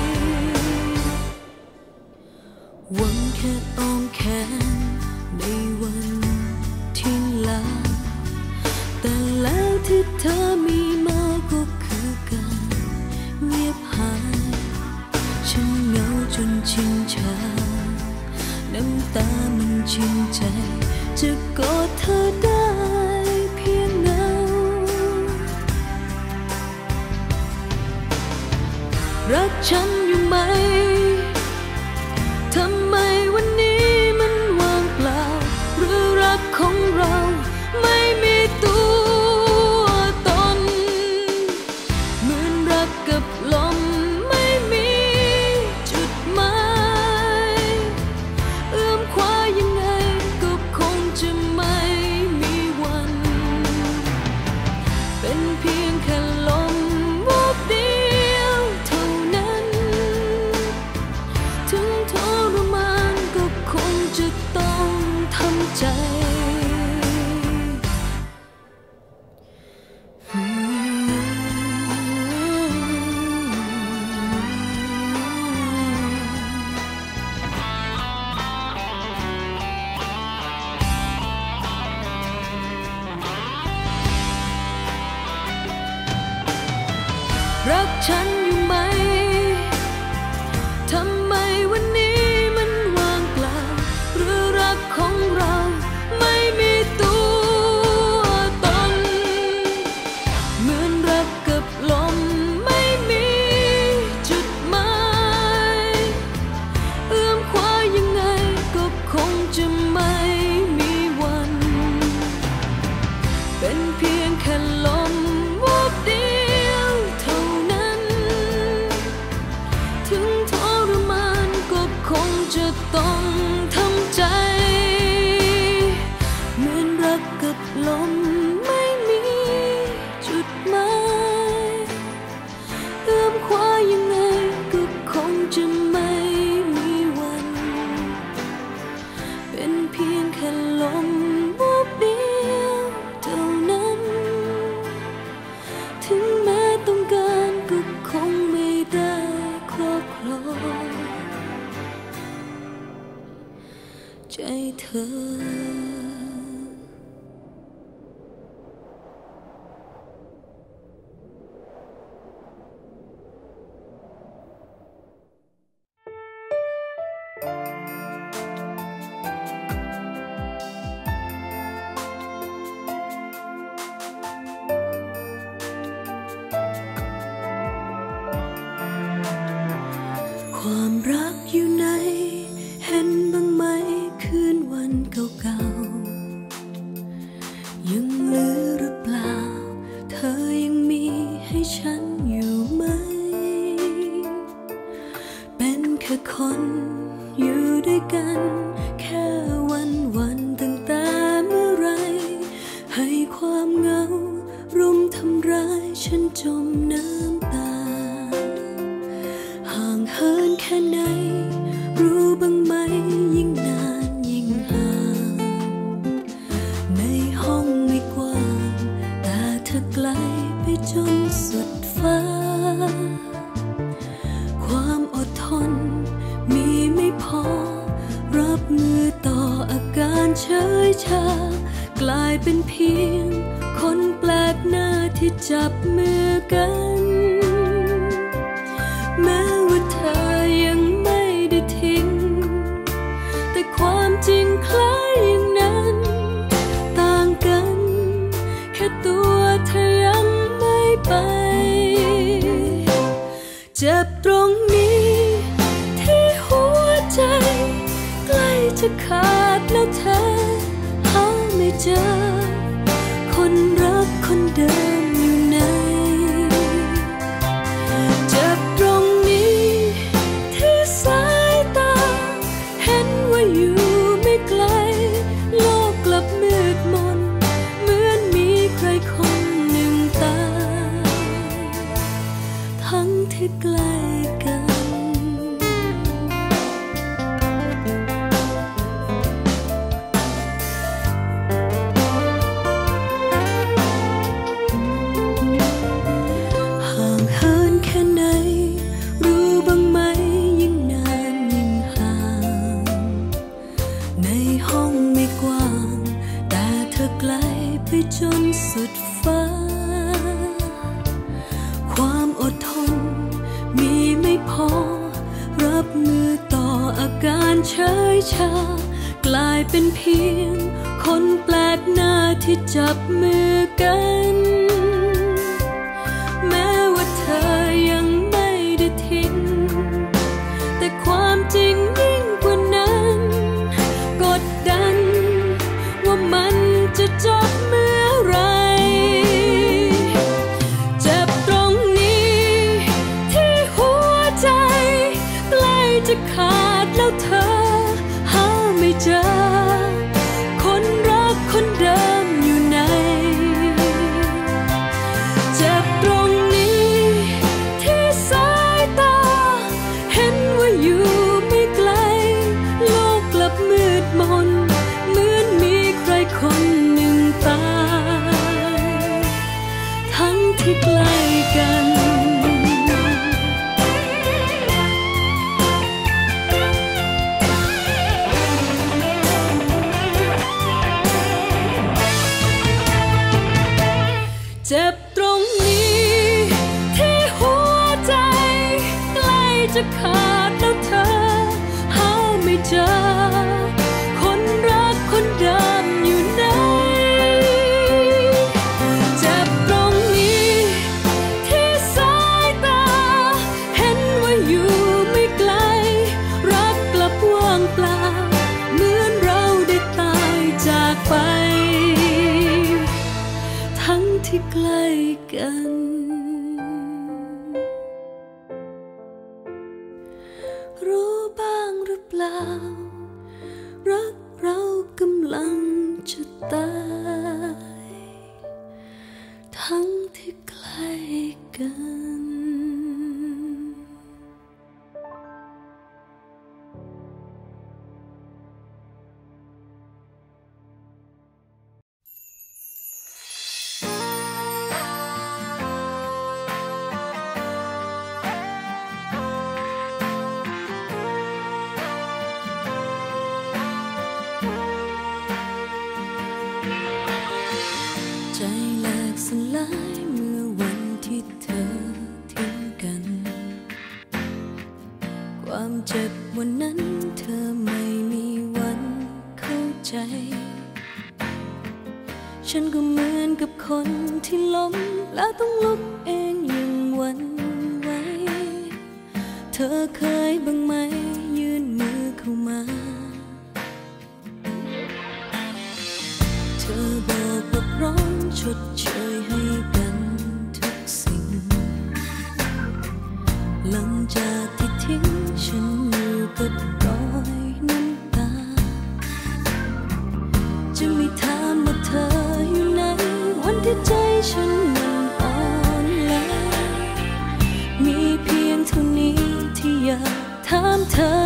หวังแค่อ้อมแขนในวันที่ลาแต่แล้วที่เธอมีมาก็คือการเงียบหายฉันเหงาจนชินชาน้ำตามันชินใจจะกอดเธอได้เพียงเงารักฉันอยู่ไหมทำไมวันนี้มันว่างเปล่าหรือรักของเราไม่มีตัวตนเหมือนรักกับลมไม่มีจุดหมายเอื้อมคว้ายังไงก็คงจะไม่มีวันเป็นเพียงแค่ลมวูบเดียวเท่านั้นถึงทรมานก็คงจะต้องทำใจรักฉันอยู่ไหมทำไมวันนี้มันว่างเปล่าหรือรักของเราไม่มีตัวตนเหมือนรักกับลมไม่มีจุดหมายเอื้อมคว้ายังไงก็คงจะไม่มีวันเป็นเพียงแค่ลมวูบเดียวเท่านั้นถึงทรมานก็คงจะต้องทำใจเหมือนรักกับลมไม่มีจุดหมายเอื้อมคว้ายังไงก็คงจะไม่มีวันเป็นเพียงแค่ลมวูบเดียวเท่านั้นถึงแม้ต้องการก็คงไม่ได้ครอบครองใจเธอความรักอยู่ไหนเห็นบ้างไหมคืนวันเก่าๆยังเหลือหรือเปล่าเธอยังมีให้ฉันอยู่ไหมเป็นแค่คนอยู่ด้วยกันแค่วันตั้งแต่เมื่อไรให้ความเหงารุมทำร้ายฉันจมน้ำตาห่างเหินแค่ไหนรู้บ้างไหมยิ่งนานยิ่งห่างเฉยชากลายเป็นเพียงคนแปลกหน้าที่จับมือกันแม้ว่าเธอยังไม่ได้ทิ้งแต่ความจริงคล้ายอย่างนั้นต่างกันแค่ตัวเธอยังไม่ไปเจ็บตรงนี้ที่หัวใจใกล้จะขาดแล้วเธอหาไม่เจอคนรักคนเดิมอยู่ไหนเจ็บตรงนี้ที่สายตาเห็นว่าอยู่ไม่ไกลโลกกลับมืดมนเหมือนมีใครคนหนึ่งตายทั้งที่ใกล้กันจนสุดฟ้าความอดทนมีไม่พอรับมือต่ออาการเฉยชากลายเป็นเพียงคนแปลกหน้าที่จับมือกันแม้ว่าเธอยังไม่ได้ทิ้งแต่ความจริงยิ่งกว่านั้นกดดันว่ามันจะจบเจ็บตรงนี้ที่หัวใจใกล้จะขาดแล้วเธอหาไม่เจอคนรักคนเดิมอยู่ไหนเจ็บตรงนี้ที่สายตาเห็นว่าอยู่ไม่ไกลโลกกลับมืดมนเหมือนมีใครคนหนึ่งตายทั้งที่ใกล้กันเจ็บตรงนี้ที่หัวใจใกล้จะขาดแล้วเธอหาไม่เจอคนรักคนเดิมอยู่ไหนเจ็บตรงนี้ที่สายตาเห็นว่าอยู่ไม่ไกลรักกลับว่างเปล่าเหมือนเราได้ตายจากไปทั้งที่ใกล้กันรู้บ้างหรือเปล่ารักเรากำลังจะตายทั้งที่ใกล้กันใจแหลกสลายเมื่อวันที่เธอทิ้งกันความเจ็บวันนั้นเธอไม่มีวันเข้าใจฉันก็เหมือนกับคนที่ล้มแล้วต้องลุกเองยังหวั่นไหวเธอเคยบ้างไหมยื่นมือเข้ามาเธอบอกว่าพร้อมชดเชยให้กันทุกสิ่งหลังจากที่ทิ้งฉันอยู่กับรอยน้ำตาจะไม่ถามว่าเธออยู่ไหนวันที่ใจฉันมันอ่อนล้ามีเพียงเท่านี้ที่อยากถามเธอ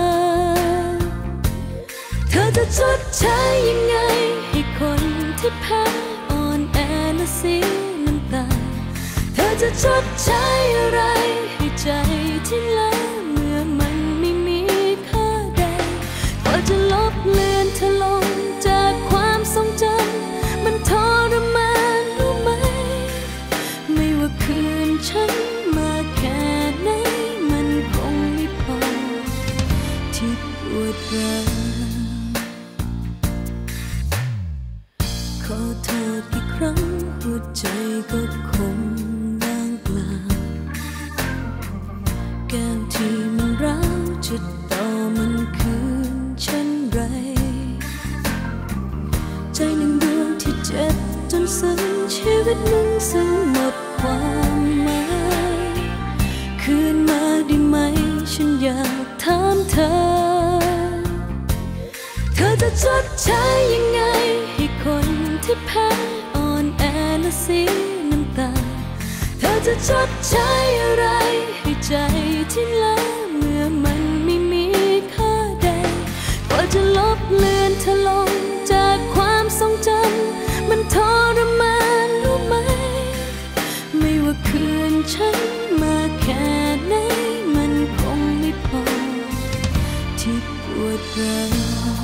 จะชดใช้ยังไงให้คนที่แพ้อ่อนแอและเสียน้ำตาเธอจะชดใช้อะไรให้ใจที่ล้าเมื่อมันไม่มีค่าใดก็จะลบเลือนเธอลงจากรักขอโทษกี่ครั้งหัวใจก็คงว่างเปล่าแก้วที่มันร้าวจะต่อมันคืนเช่นไรใจหนึ่งดวงที่เจ็บจนสิ้นชีวิตหนึ่งสิ้นหมดความหมายคืนมาได้ไหมฉันอยากถามเธอจะชดใช้ยังไงให้คนที่แพ้อ่อนแอและเสียน้ำตาเธอจะชดใช้อะไรให้ใจที่ล้าเมื่อมันไม่มีค่าใดกว่าจะลบเลือนเธอลงจากความทรงจำมันทรมานรู้ไหมไม่ว่าคืนฉันมาแค่ไหนมันคงไม่พอที่ปวดร้าว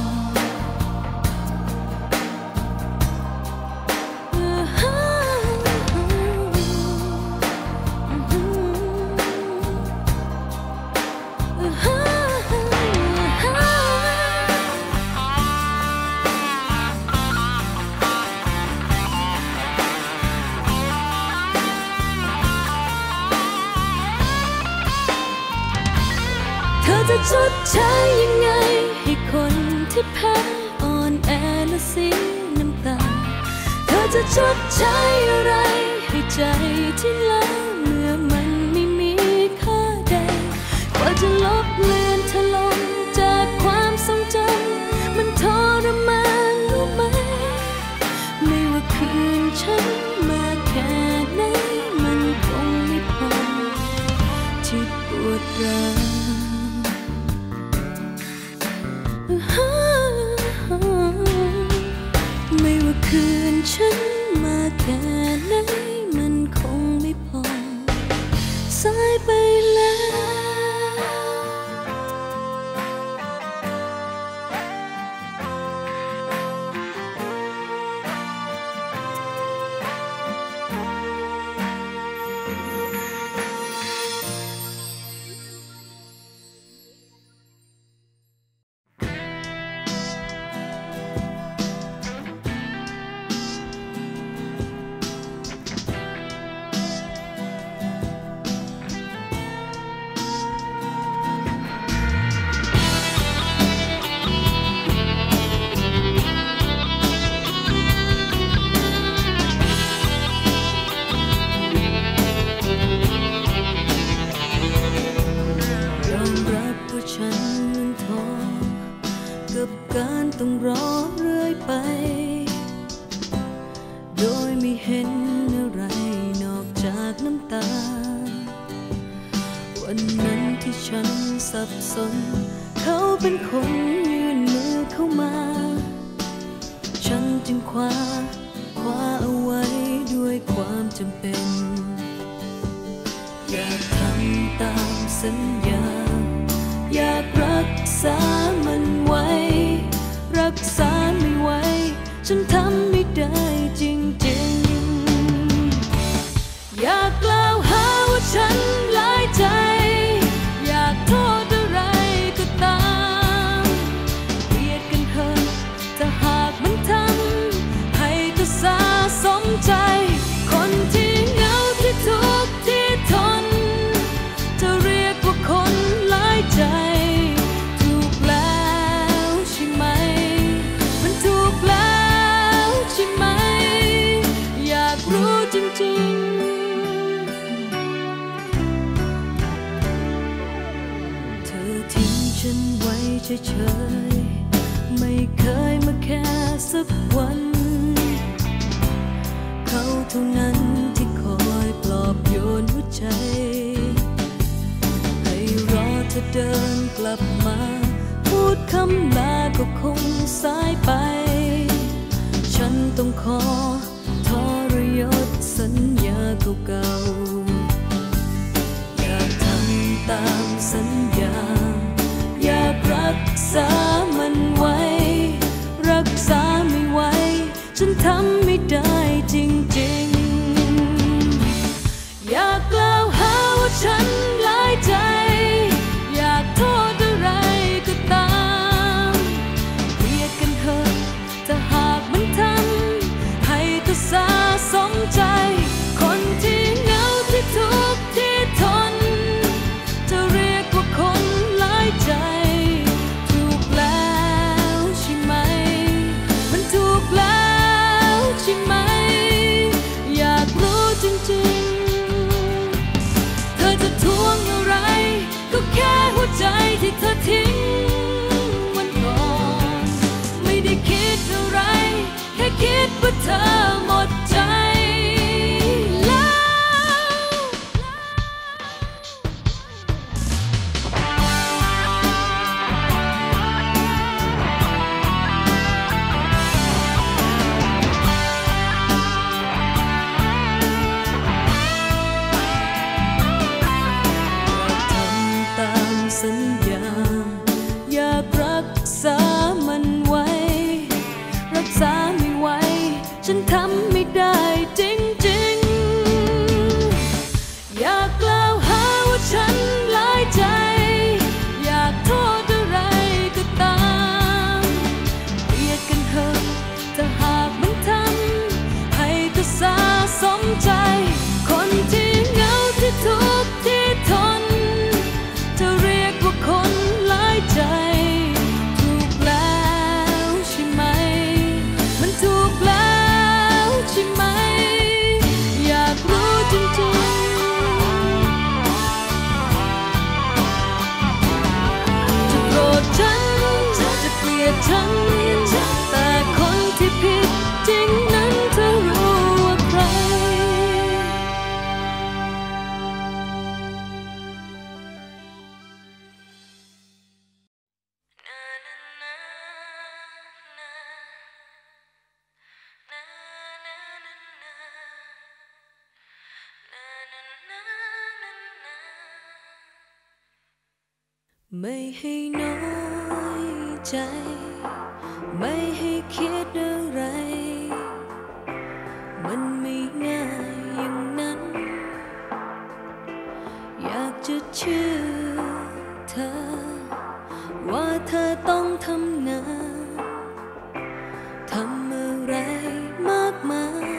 จะชดใช้ยังไงให้คนที่แพ้อ่อนแอและเสียน้ำตาเธอจะชดใช้อะไรให้ใจที่ล้าเมื่อมันไม่มีค่าใดกว่าจะลบเลือนเธอลงจากความทรงจำมันทรมานรู้ไหมไม่ว่าคืนฉันมาแค่ไหนมันคงไม่พอที่ปวดร้าวไม่ว่าคืนฉันมาแค่ไหนมันคงไม่พอสายไปแล้วต้องรอเรื่อยไปโดยไม่เห็นอะไรนอกจากน้ำตาวันนั้นที่ฉันสับสนเขาเป็นคนยื่นมือเข้ามาฉันจึงคว้าเอาไว้ด้วยความจำเป็นอยากทำตามสัญญาอยากรักษามันไว้รักษาไม่ไหวฉันทำไม่ได้จริงๆอยากกล่าวหาว่าฉันหลายใจอยากโทษอะไรก็ตามเกลียดกันเถอะถ้าหากมันทำให้เธอสะสมใจคนที่เหงาที่ทุกข์ที่ทนจะเรียกว่าคนหลายใจรู้จริงๆเธอทิ้งฉันไว้เฉยๆไม่เคยมาแค่สักวันเขาเท่านั้นที่คอยปลอบโยนหัวใจให้รอเธอเดินกลับมาพูดคำลาก็คงสายไปฉันต้องขอทรยศสัญญาเก่าๆอยากทำตามสัญญาอยากรักษามันไว้รักษาไม่ไหวฉันทำไม่ได้จริงๆอยากกล่าวหาว่าฉันหลายใจอยากโทษอะไรก็ตามฉันแต่คนที่ผิดจริงนั้นเธอรู้ว่าใครไม่ให้น้อยใจไม่ให้คิดอะไรมันไม่ง่ายอย่างนั้นอยากจะเชื่อเธอว่าเธอต้องทำงานทำอะไรมากมาย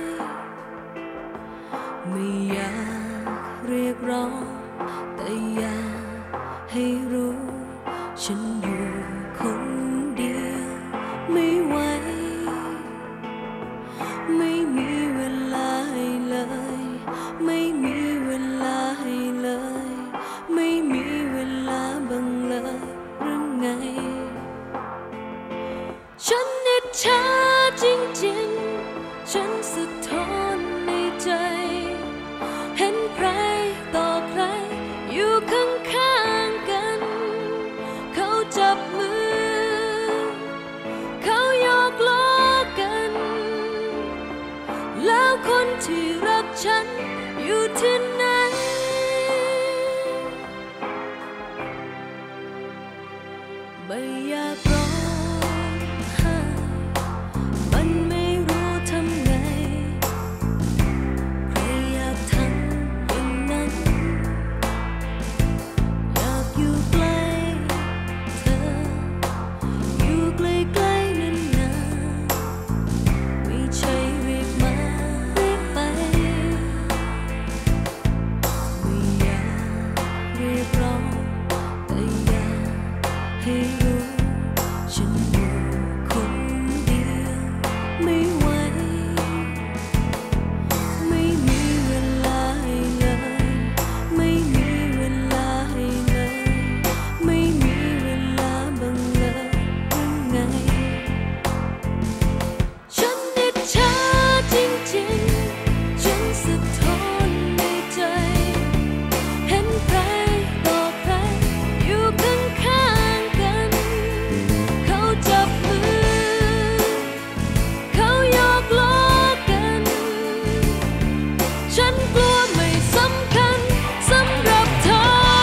ไม่อยากเรียกร้องแต่อยากให้รู้ฉันอยู่คนเดียวไม่ไหวไม่มีเวลาให้เลยไม่มีเวลาให้เลยไม่มีเวลาบ้างเลยหรือไงฉันอิจฉาจริงๆฉันสะท้อนในใจเห็นใครต่อใครอยู่ข้างๆกันเขาจับมือเขาหยอกล้อกันแล้วคนที่รักฉันอยู่ที่ไหนไม่อยากร้องไห้มันไม่รู้ทำไงใครอยากทำอย่างนั้นอยากอยู่ใกล้เธออยู่ใกล้ๆนานๆไม่ใช่เรียกมาเรียกไปไม่อยากเรียกร้องแต่อยากให้รู้ฉันอยู่คนเดียวไม่ไหวไม่มีเวลาให้เลยไม่มีเวลาให้เลยไม่มีเวลาบ้างเลยหรือไงฉันอิจฉาจริงๆฉันสะท้อนในใจเห็นใครต่อใครอยู่ข้างๆกันเขาจับมือเขาหยอกล้อกันฉันกลัวไม่สำคัญสำหรับเธอ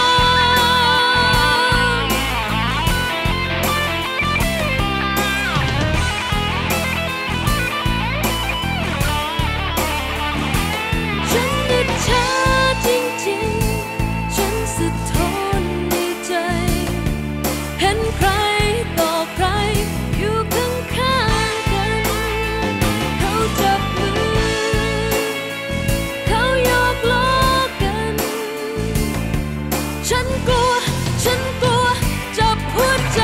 ฉันอิจฉาจริงๆฉันสะท้อนในใจเห็นใครต่อใครอยู่ข้างๆกันเขาจับมือเขาหยอกล้อกันฉันกลัวจับหัวใจ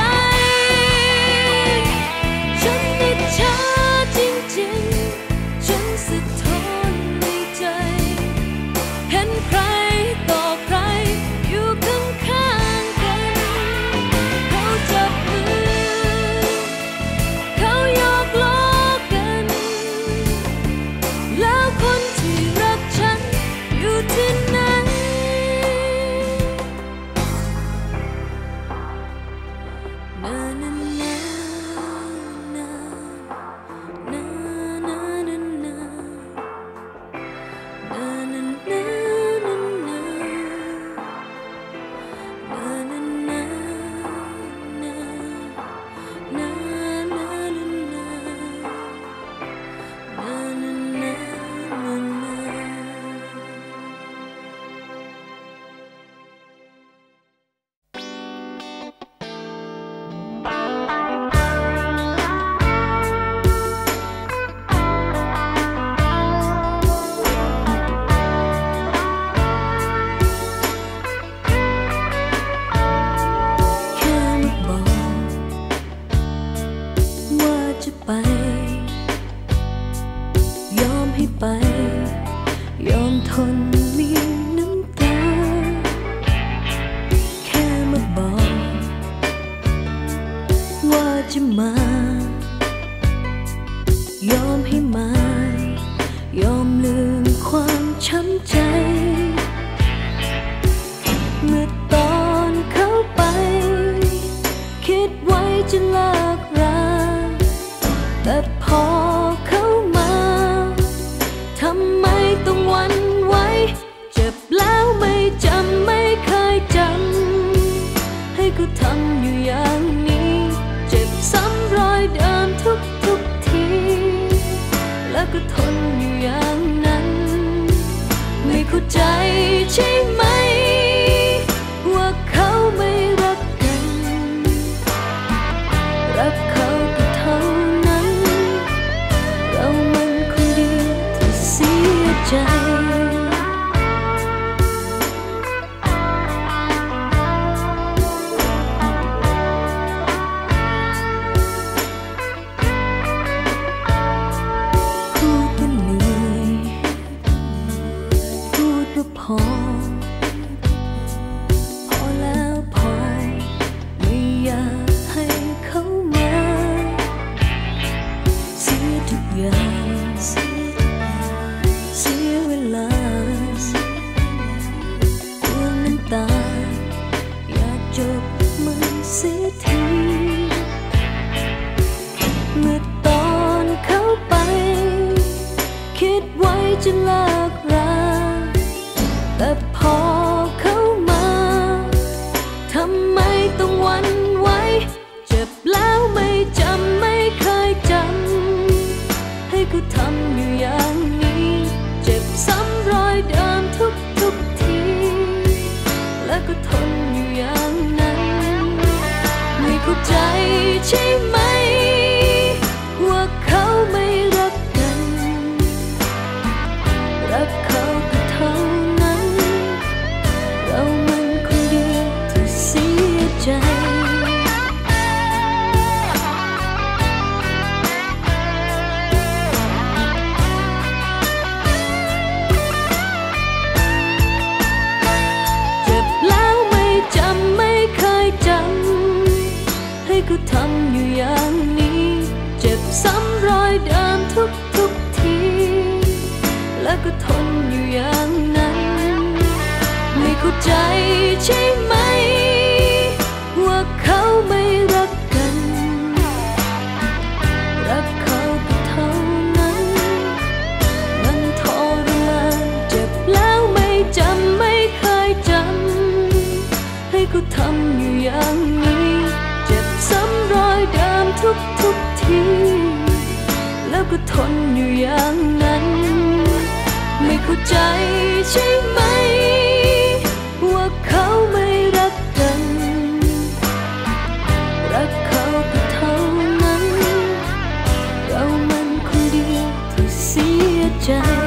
ฉันอิจฉาจริงๆฉันสะท้อนในใจเห็นใครต่อใครอยู่ข้างๆกันเขาจับมือเขาหยอกล้อกันแล้วคนที่รักฉันอยู่ที่ไหนนานานานานานานานานาจะมายอมให้มายอมลืมความช้ำใจเมื่อตอนเข้าไปคิดไว้จะเลิกราแต่พอเข้ามาทำไมต้องหวั่นไหวเจ็บแล้วไม่จำไม่เคยจำให้กูทำอยู่อย่างนี้เจ็บซ้ำรอยเดิมทุกทีแล้วก็ทนอยู่อย่างนั้นไม่เข้าใจใช่ไหมว่าเขาไม่รักกันรักเขาก็เท่านั้นเรามันคนเดียวที่เสียใจพอแล้วพอไม่อยากให้เขามาเสียทุกอย่างเสียเวลากลัวน้ำตาอยากจบมันเสียทีเมื่อตอนเข้าไปคิดไว้จะเลิกราแต่พอเข้ามาทำไมต้องหวั่นไหวเจ็บแล้วไม่จำไม่เคยจำให้กูทำอยู่อย่างนี้เจ็บซ้ำรอยเดิมทุกทีแล้วก็ทนอยู่อย่างนั้นไม่เข้าใจใช่ไหมว่าเขาไม่รักกันรักเขาก็เท่าเรามันคนเดียวที่เสียใจเจ็บแล้วไม่จำไม่เคยจำให้กูทำอยู่อย่างนี้เจ็บซ้ำรอยเดิมทุกทีแล้วก็ทนอยู่อย่างนั้นไม่เข้าใจใช่ไหมว่าเขาไม่รักกันรักเขาก็เท่านั้นมันทรมานเจ็บแล้วไม่จำไม่เคยจำให้กูทำอยู่อย่างนี้เจ็บซ้ำรอยเดิมทุกทีแล้วก็ทนอยู่อย่างนั้นไม่เข้าใจใช่ไหมว่าเขาไม่รักกันรักเขาก็เท่านั้นเรามันคนเดียวที่เสียใจ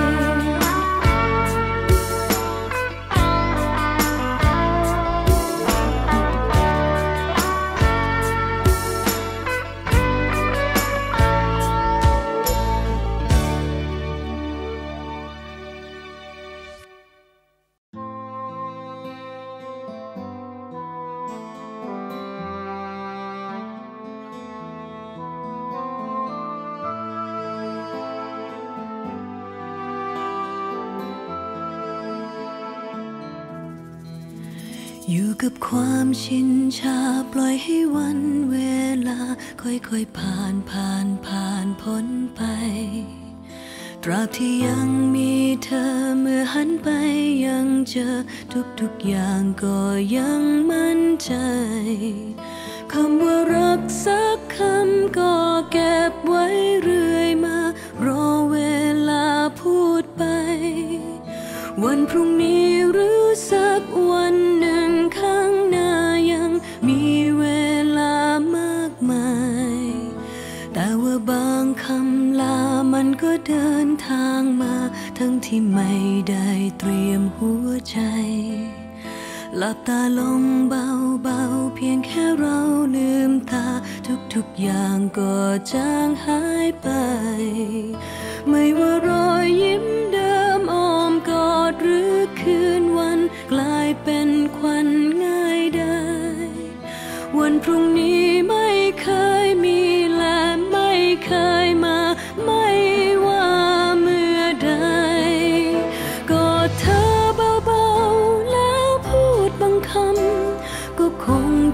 อยู่กับความชินชาปล่อยให้วันเวลาค่อยๆผ่านพ้นไปตราบที่ยังมีเธอเมื่อหันไปยังเจอทุกอย่างก็ยังมั่นใจคำว่ารักสักคำก็เก็บไว้เรื่อยมารอเวลาพูดไปวันพรุ่งนี้หรือสักวันหนึ่งข้างหน้ายังมีเวลามากมายแต่ว่าบางคำลามันก็เดินทางมาทั้งที่ไม่ได้เตรียมหัวใจหลับตาลงเบาๆเพียงแค่เราลืมตาทุกอย่างก็จางหายไปไม่ว่ารอยยิ้มเดิมอ้อมกอดหรือคืนวันกลายเป็นควันง่ายได้วันพรุ่งนี้ไม่เคยมี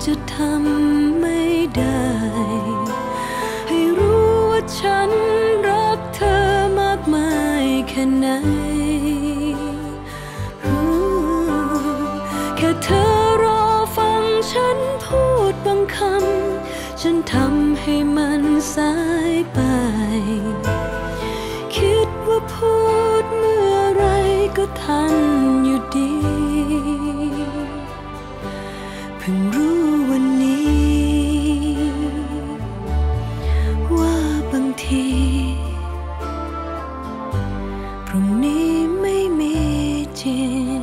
จะทำไม่ได้ให้รู้ว่าฉันรักเธอมากมายแค่ไหนแค่เธอรอฟังฉันพูดบางคำฉันทำให้มันสายไปคิดว่าพูดเมื่อไรก็ทันอยู่ดีเพิ่งรู้วันนี้ว่าบางทีพรุ่งนี้ไม่มีจริง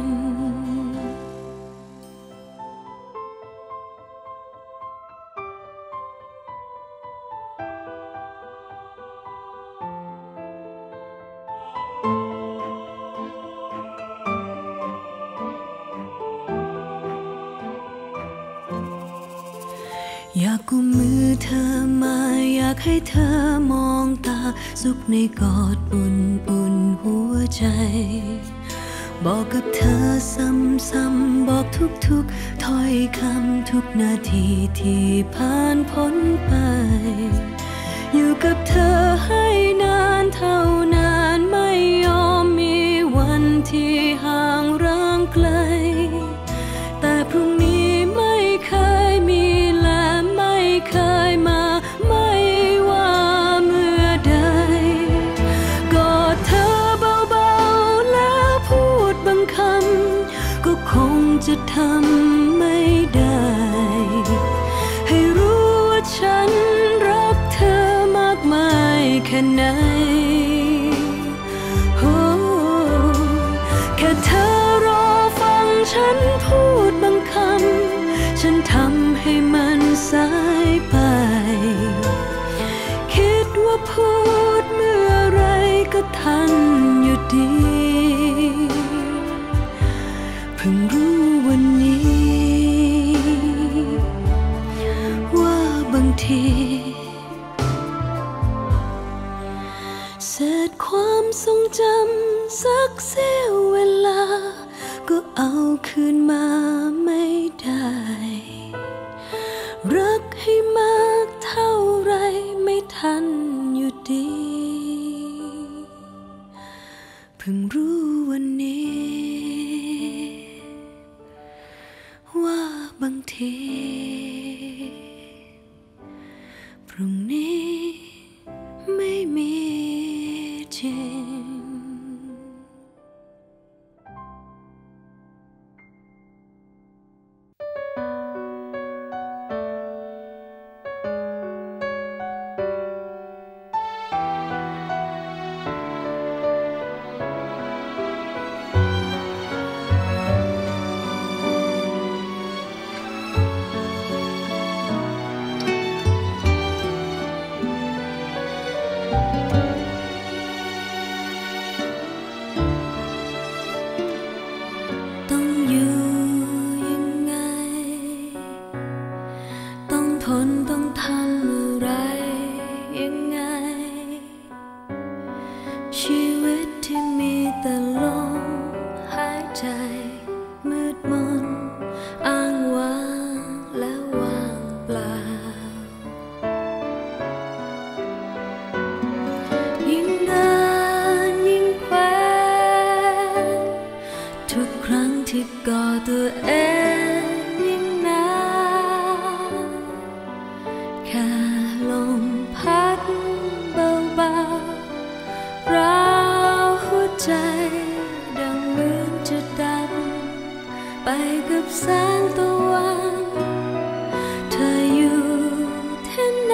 อยากกุมมือเธอมาอยากให้เธอมองตาสุขในกอดอุ่นหัวใจบอกกับเธอซ้ำๆบอกทุกถ้อยคำทุกนาทีที่ผ่านพ้นไปอยู่กับเธอให้นานเท่านานไม่ยอมมีวันที่ห่างร้างไกลแต่พรุ่งนี้ไม่เคยมีและไม่เคยมาไม่ว่าเมื่อใดกอดเธอเบาๆแล้วพูดบางคำก็คงจะทำไม่ได้ให้รู้ว่าฉันรักเธอมากมายแค่ไหนแค่เธอรอฟังฉันพูดบางคำฉันทำให้มันสายไปคิดว่าพูดเมื่อไรก็ทันอยู่ดีเพิ่งรู้วันนี้ว่าบางทีเศษความทรงจำสักเสี้ยวเวลาก็เอาคืนมาไม่ได้รักให้มากเท่าไรไม่ทันอยู่ดีเพิ่งรู้วันนี้ว่าบางทีพรุ่งนี้ไม่มีจริงต้องทำอะไรยังไงชีวิตที่มีแต่ลมหายใจมืดมนอ้างว้างและว่างเปล่ายิ่งนานยิ่งแคว้นทุกครั้งที่กอดตัวเองแค่ลมพัดเบาๆราวหัวใจดังเหมือนจะดับไปกับแสงตะวันเธออยู่ที่ไหน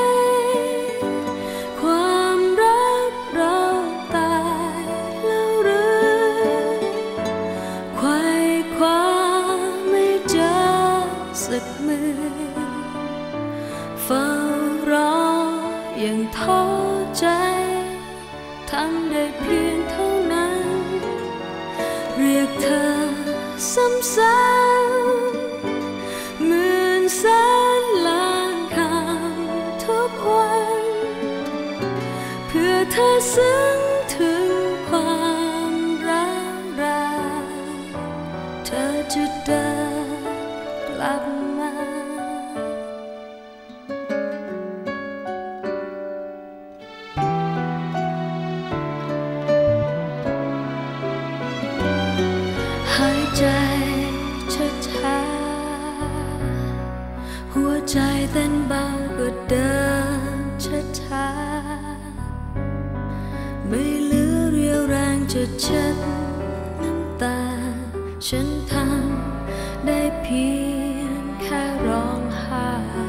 ความรักเราตายแล้วหรือไขว่คว้าไม่เจอสักมือเฝ้ารออย่างท้อใจทำได้เพียงเท่านั้นเรียกเธอซ้ำๆหมื่นแสนล้านคำทุกวันเพื่อเธอซึ้งถึงความรักเราเธอจะเดินกลับมาจะเช็ดน้ำตาฉันทำได้เพียงแค่ร้องไห้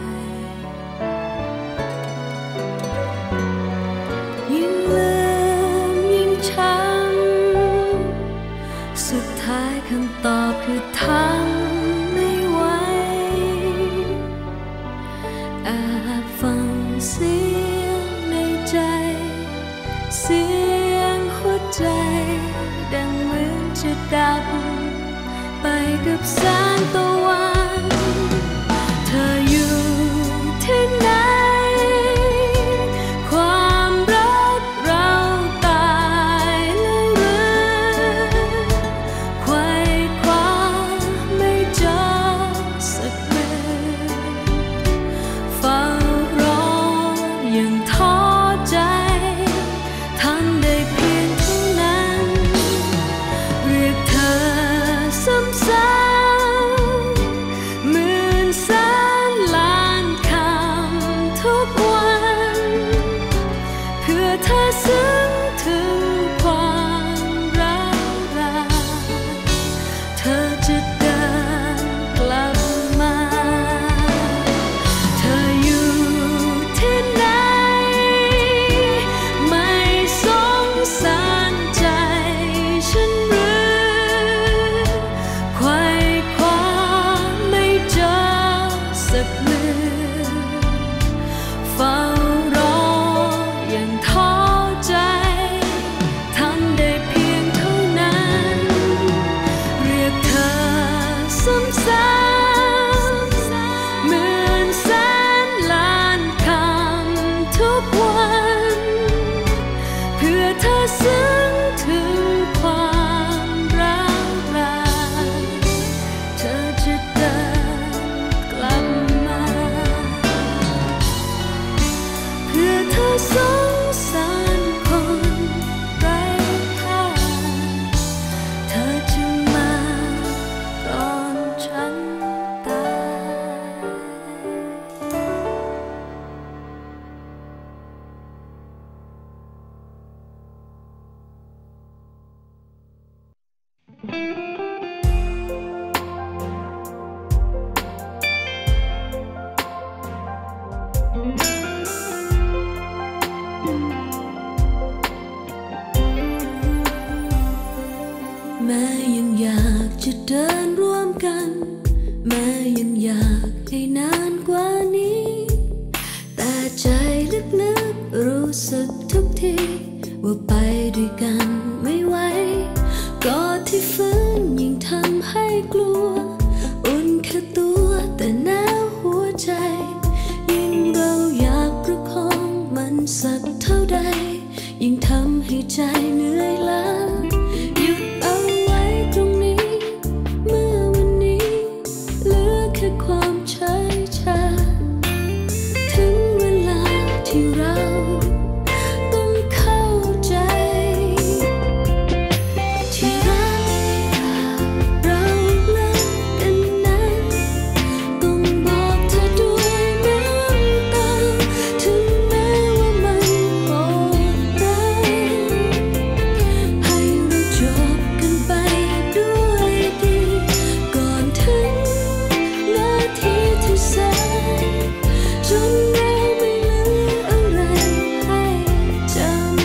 ยิ่งลืมยิ่งช้ำสุดท้ายคำตอบคือทำไม่ไหวแอบฟังเสียงในใจเสียงหัวใจดังเหมือนจะดับไปกับแสงตะวันเธออยู่ที่ไหนความรักเราตายแล้วหรือไขว่คว้าไม่เจอสักเมื่อเฝ้ารอยังท้อใจทำได้เพียงเท่านั้นเรียกเธอซ้ำๆหมื่นแสนล้านคำทุกวันเพื่อเธอซึ้งถึงความรักเราเธอจะเดินกลับมาเธออยู่ที่ไหนไม่สงสารใจฉันหรือไขว่คว้าไม่เจอสักเมื่อเฝ้ารอยังท้อใจทำได้เพียงเท่านั้นเรียกเธอซ้ำๆหมื่นแสนล้านคำทุกวันเพื่อเธอซึ้งถึงความรักเราเธอจะเดินกลับมาเพื่อเธอสงสารคนไร้ค่าเธอจะมาก่อนฉันตายแม้ยังอยากจะเดินร่วมกันแม้ยังอยากให้นานกว่านี้แต่ใจลึกๆรู้สึกทุกทีว่าไปด้วยกันไม่ไหวกอดที่ฟื้นยิ่งทำให้กลัวอุ่นแค่ตัวแต่หนาวหัวใจยิ่งเราอยากประคองมันสักเท่าใดยิ่งทำให้ใจเหนื่อยล้าหยุดเอาไว้ตรงนี้เมื่อวันนี้เหลือแค่ความเฉยชาถึงเวลาที่เราต้องเข้าใจที่รักเราเลิกกันนั้นต้องบอกเธอด้วยน้ำตาถึงแม้ว่ามันโหดร้ายให้เราจบกันไปด้วยดีก่อนถึงนาทีที่สายจนเราไม่เหลืออะไรให้จำ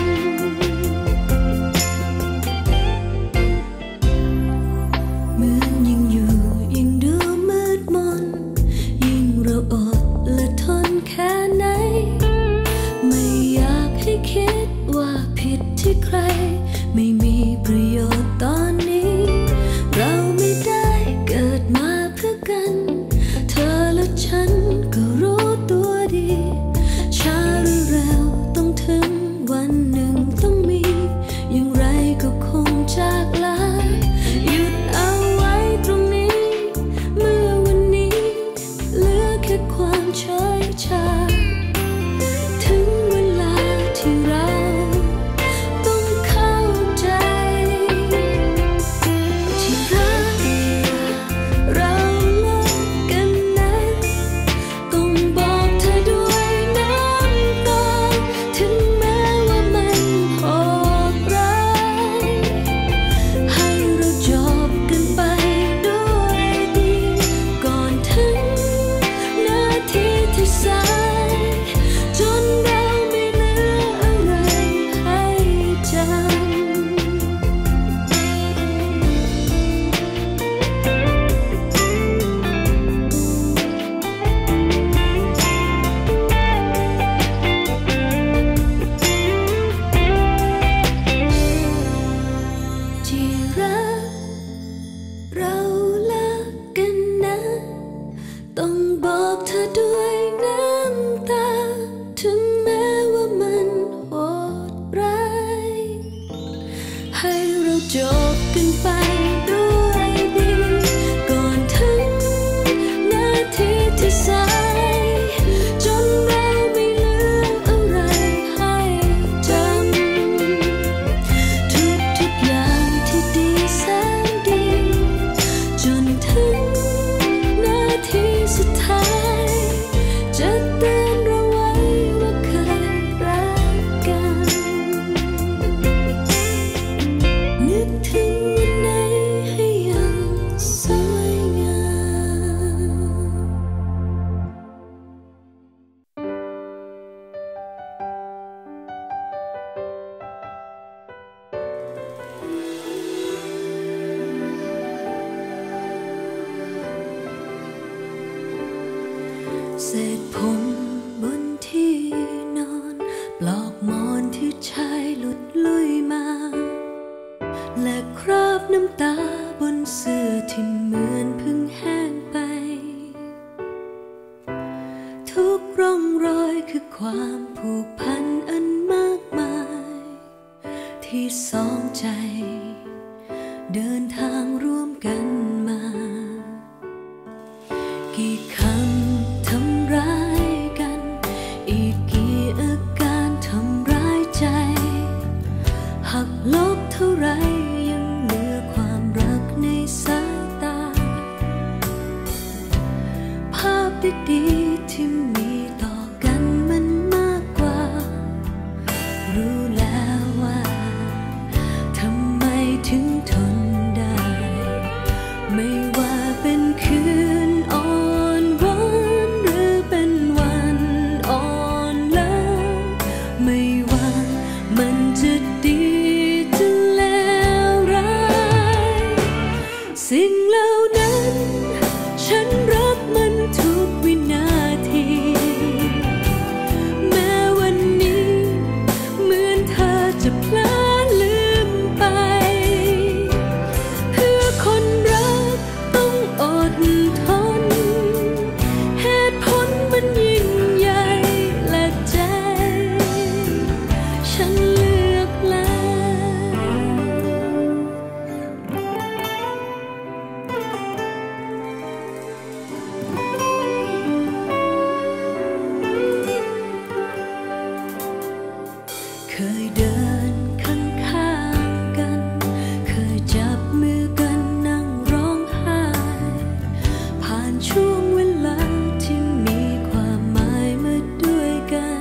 เหมือนยิ่งอยู่ยิ่งดูมืดมนยิ่งเราอดและทนแค่ไหนไม่อยากให้คิดว่าผิดที่ใครไม่มีประโยชน์ตอนนี้เราไม่ได้เกิดมาเพื่อกันเธอและฉันก็รู้ตัวดีช้าหรือเร็วต้องถึงวันหนึ่งต้องมีอย่างไรก็คงจากลาหยุดเอาไว้ตรงนี้เมื่อวันนี้เหลือแค่ความเฉยชาถึงเวลาที่เราต้องเข้าผูกพันอันมากมายที่สองใจเดินทางร่วมกันมากี่คำทำร้ายกันอีกกี่อาการทำร้ายใจหักลบเท่าไรยังเหลือความรักในสายตาภาพดีๆที่มีต่อกันมันมากกว่ารู้แล้วว่าทำไมถึงทนได้ไม่ว่าเป็นคืนอ่อนหวานหรือเป็นวันอ่อนล้าไม่ว่ามันจะดีจะแล้วร้ายสิ่งเหล่านั้นฉันรักมันทุกวินาทีแม้วันนี้เหมือนเธอจะพลาดลืมไปเพื่อคนรักต้องอดทนเหตุผลมันยิ่งใหญ่และใจฉันเลือกแล้วเคยเดินข้างๆกันเคยจับมือกันนั่งร้องไห้ผ่านช่วงเวลาที่มีความหมายมาด้วยกัน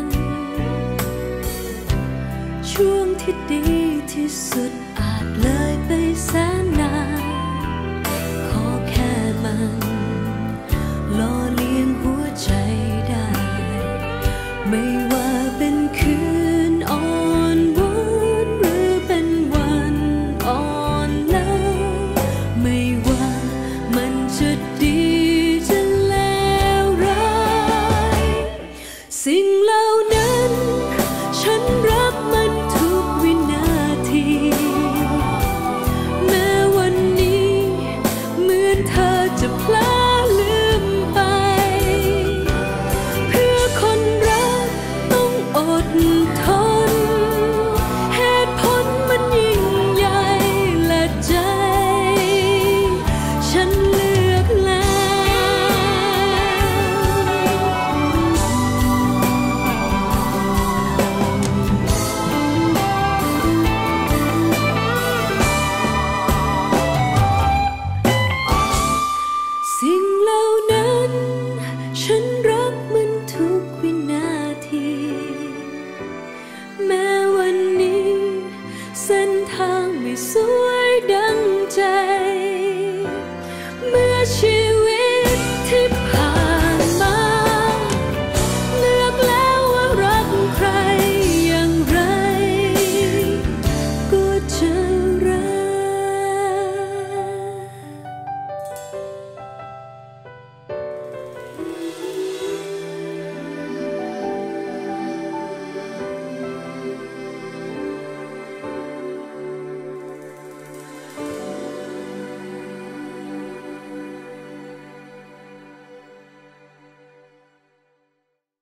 ช่วงที่ดีที่สุดอาจเลยไปแสนนานขอแค่มันหล่อเลี้ยงหัวใจได้ไม่ว่าเป็นคืนอ่อนหวานหรือเป็นวันอ่อนล้าไม่ว่ามันจะดีจะแล้วร้ายสิ่งเหล่านั้นฉัน